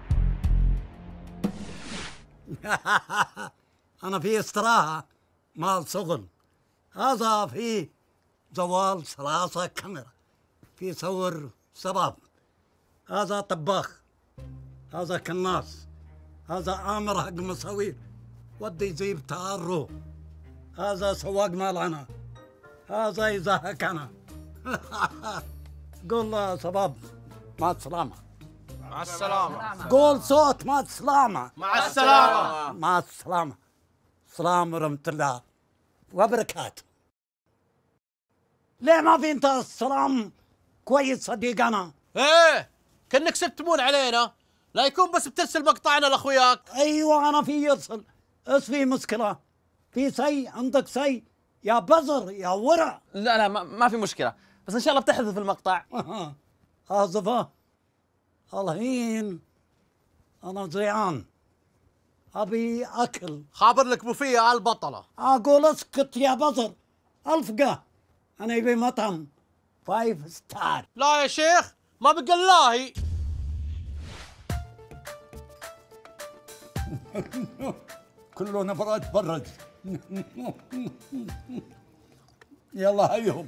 انا في استراحة مال شغل. هذا في جوال ثلاثة كاميرا، في صور شباب. هذا طباخ، هذا كناس، هذا آمر حق مصاوير ودي يجيب تعرو، هذا سواق مال انا، هذا يزهق انا. قول له شباب مع السلامة. مع السلامة. قول صوت مع السلامة. مع السلامة. مع السلامة. السلام ورحمة الله وبركاته. ليه ما في انت السلام كويس صديقنا؟ ايه كأنك سبتمون علينا، لا يكون بس بترسل مقطعنا لاخوياك. ايوه انا في يرسل. ايش في مشكلة؟ في شيء عندك شيء يا بزر يا ورع؟ لا لا ما, ما في مشكلة، بس ان شاء الله بتحذف المقطع. حاذفه الحين. انا جيعان ابي اكل. خابر لك بوفيه البطلة. اقول اسكت يا بزر، الفقه انا يبي مطعم فايف ستار. لا يا شيخ ما بقى الله. كله نفرات برد. يلا هيهم.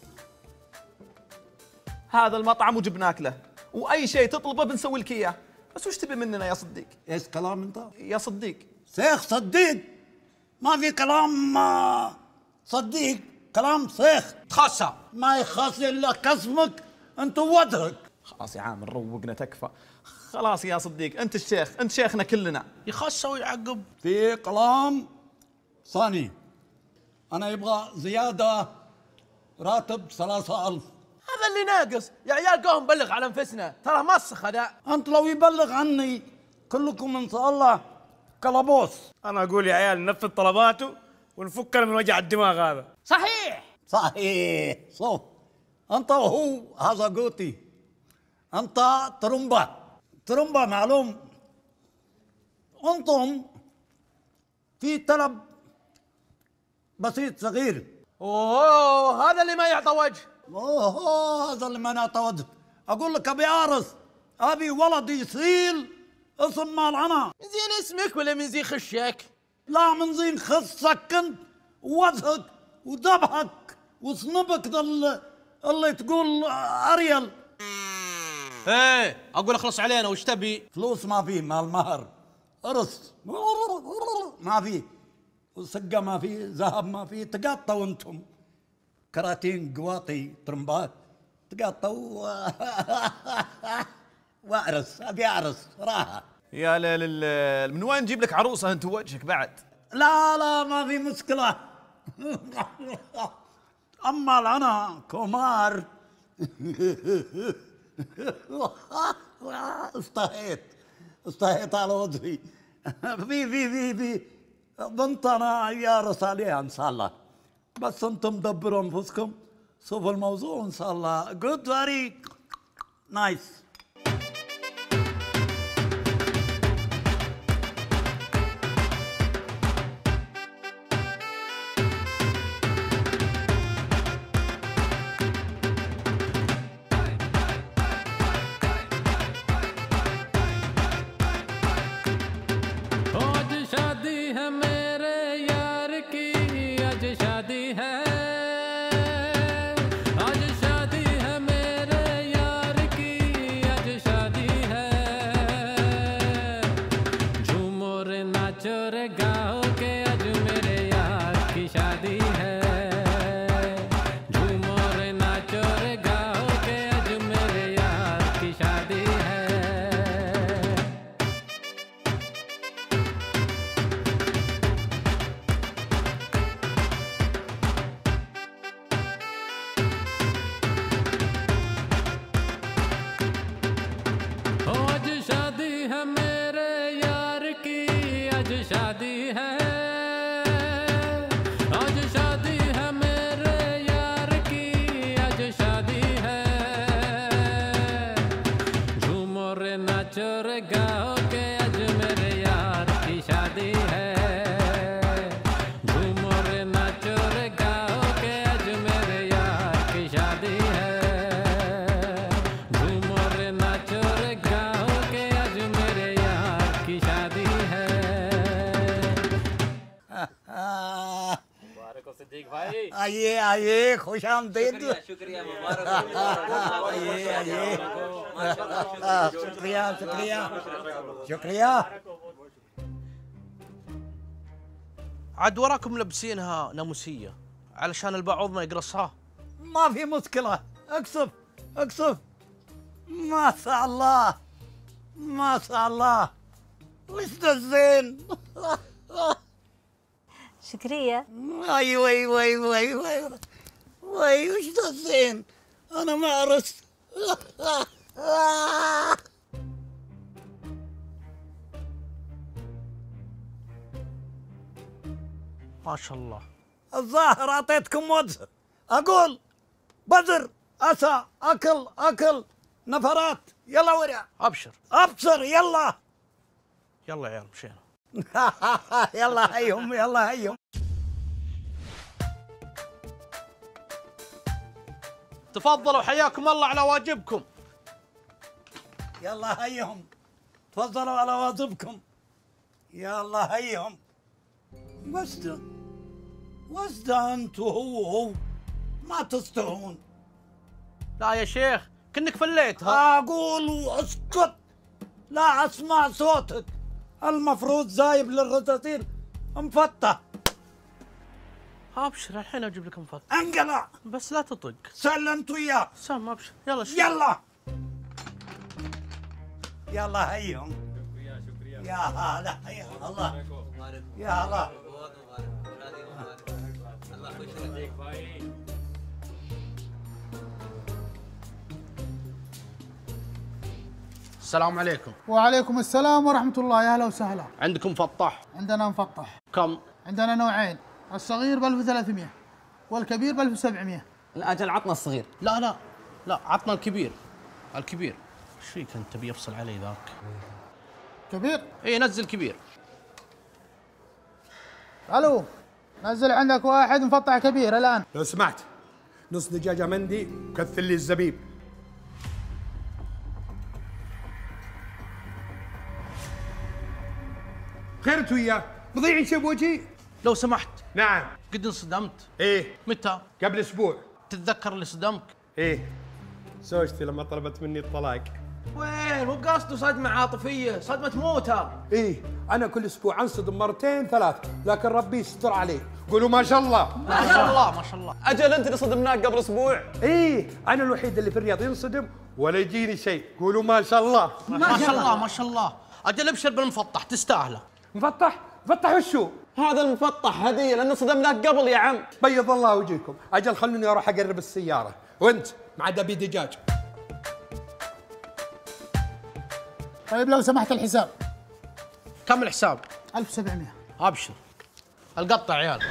هذا المطعم وجبناك له، واي شيء تطلبه بنسوي لك اياه، بس وش تبي مننا يا صديق؟ ايش كلام انت؟ يا صديق. شيخ صديق، ما في كلام صديق، كلام شيخ. تخسى. ما يخاص الا قسمك انت ووجهك. خلاص يا عامر روقنا تكفى. خلاص يا صديق انت الشيخ، انت شيخنا كلنا. يخسى ويعقب. في كلام ثاني، انا يبغى زياده راتب ثلاثة ألف. هذا اللي ناقص يا عيال. قوم بلغ على انفسنا، ترى مسخ هذا. انت لو يبلغ عني كلكم ان شاء الله كلبوس. انا اقول يا عيال ننفذ طلباته ونفكنا من وجع الدماغ هذا. صحيح صحيح. صوف انت وهو هذا قوتي، انت ترمبة ترمبة معلوم. انتم في طلب بسيط صغير. اوه هذا اللي ما يعطى وجه. اوه هذا اللي ما يعطى وجه. اقول لك ابي ارث، ابي ولد يصيل اسم مال انا. من زين اسمك ولا من زين خشك؟ لا من زين خصك انت ووجهك وذبحك وصنبك اللي, اللي تقول اريل. ايه اقول اخلص علينا وش تبي؟ فلوس ما في، مال مهر، ارث ما في، وسقه ما في، ذهب ما في. تقطوا انتم كراتين قواطي طرمبات، تقطوا واعرس. ابي اعرس راحه. يا ليل الليل، من وين نجيب لك عروسه انت وجهك بعد؟ لا لا ما في مشكله. اما انا كومار. استحيت استحيت على وجهي. في في في في بنت انا يا رساليها ان شاء الله، بس انتم دبروا انفسكم، شوفوا الموضوع ان شاء الله. جود فيري نايس. आइए आइए खुश आमदीद। शुक्रिया मुबारक आइए आइए शुक्रिया शुक्रिया शुक्रिया। عاد وراكم لابسينها ناموسيه علشان البعوض ما يقرصها. ما في مشكلة، اقصف اقصف. ما شاء الله ما شاء الله وش ذا الزين. شكرية. ايوه ايوه ايوه ايوه ايوه وي وش ذا الزين. انا ما عرفت. ما شاء الله. الظاهر اعطيتكم وجه. اقول بزر اسى اكل اكل نفرات. يلا ورع. ابشر ابشر يلا. يلا يا عيال مشينا. يلا هيهم يلا هيهم. تفضلوا حياكم الله على واجبكم. يلا هيهم تفضلوا على واجبكم. يلا هيهم. وش ده وش ده انت وهو هو ما تستحون. لا يا شيخ كأنك فليتها. اقول واسكت لا اسمع صوتك. المفروض زايب للرصاصير مفتح. ابشر الحين اجيب لك مفتح. انقلع بس لا تطق. سل انت وياه. سام ابشر يلا شوف. يلا يلا هيهم. يا هلا يا الله يا هلا. السلام عليكم. وعليكم السلام ورحمة الله. يا هلا وسهلا. عندكم مفطح؟ عندنا مفطح. كم؟ عندنا نوعين، الصغير ب ألف وثلاثمئة والكبير ب ألف وسبعمئة. الأجل عطنا الصغير. لا لا لا عطنا الكبير. الكبير. ايش فيك انت تبي يفصل علي ذاك؟ كبير؟ اي نزل كبير. الو نزل عندك واحد مفطح كبير الان. لو سمحت نص دجاجة مندي وكثر لي الزبيب. خيرت وياه مضيعين شيء بوجهي. لو سمحت. نعم. قد انصدمت؟ ايه. متى؟ قبل اسبوع. تتذكر اللي صدمك؟ ايه زوجتي لما طلبت مني الطلاق. وين مو قصده صدمة عاطفية، صدمة موتى. ايه انا كل اسبوع انصدم مرتين ثلاث لكن ربي يستر عليه. قولوا ما شاء الله. ما شاء الله ما شاء الله. اجل انت اللي صدمناك قبل اسبوع. ايه انا الوحيد اللي في الرياض ينصدم ولا يجيني شيء. قولوا ما شاء الله. ما شاء الله ما شاء الله. اجل ابشر بالمفطح تستاهله. مفطح؟ مفطح وشو؟ هذا المفطح هدية لأنه صدمناك قبل يا عم. بيض الله وجهكم. أجل خلوني أروح أقرب السيارة. وأنت مع دبي دجاج. طيب لو سمحت الحساب. كم الحساب؟ ألف وسبعمئة. أبشر. القطع عيال.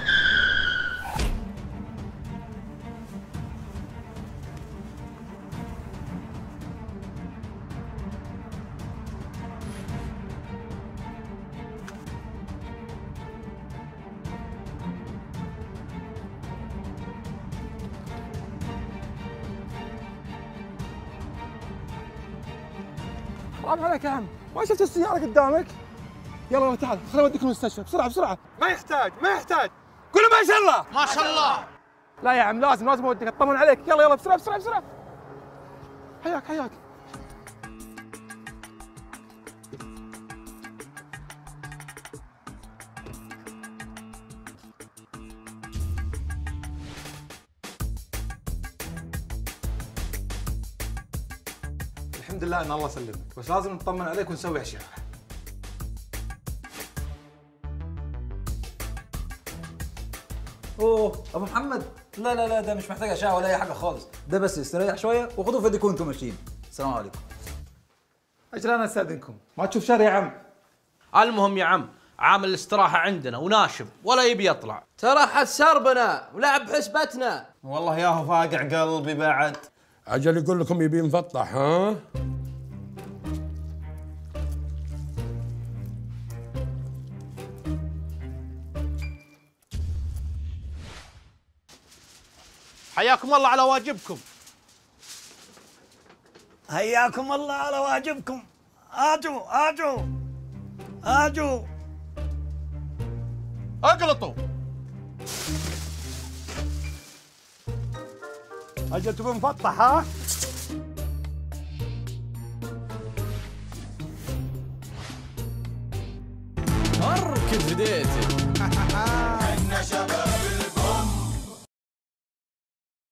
حرام عليك يا عم، ما شفت السيارة قدامك؟ يلا يلا تعال خليني اوديك المستشفى بسرعة بسرعة. ما يحتاج ما يحتاج. قولوا ما شاء الله. ما شاء الله. لا يا عم لازم لازم اوديك اطمن عليك. يلا يلا بسرعة بسرعة بسرعة. حياك حياك. الحمد لله ان الله سلمك، بس لازم نطمن عليك ونسوي اشعه. اوه ابو محمد، لا لا لا ده مش محتاج اشعه ولا اي حاجه خالص، ده بس يستريح شويه وخدوه في ايديكم وانتم ماشيين. السلام عليكم. اجل انا استاذنكم، ما تشوف شر يا عم. المهم يا عم عامل الاستراحه عندنا وناشب ولا يبي يطلع. ترى حد سربنا ولعب حسبتنا. والله ياهو فاقع قلبي بعد. عجل يقول لكم يبي مفطح ها؟ حياكم الله على واجبكم. حياكم الله على واجبكم. اجوا اجوا اجوا اقلطوا. اجل تبي مفطح ها؟ اركب بديتي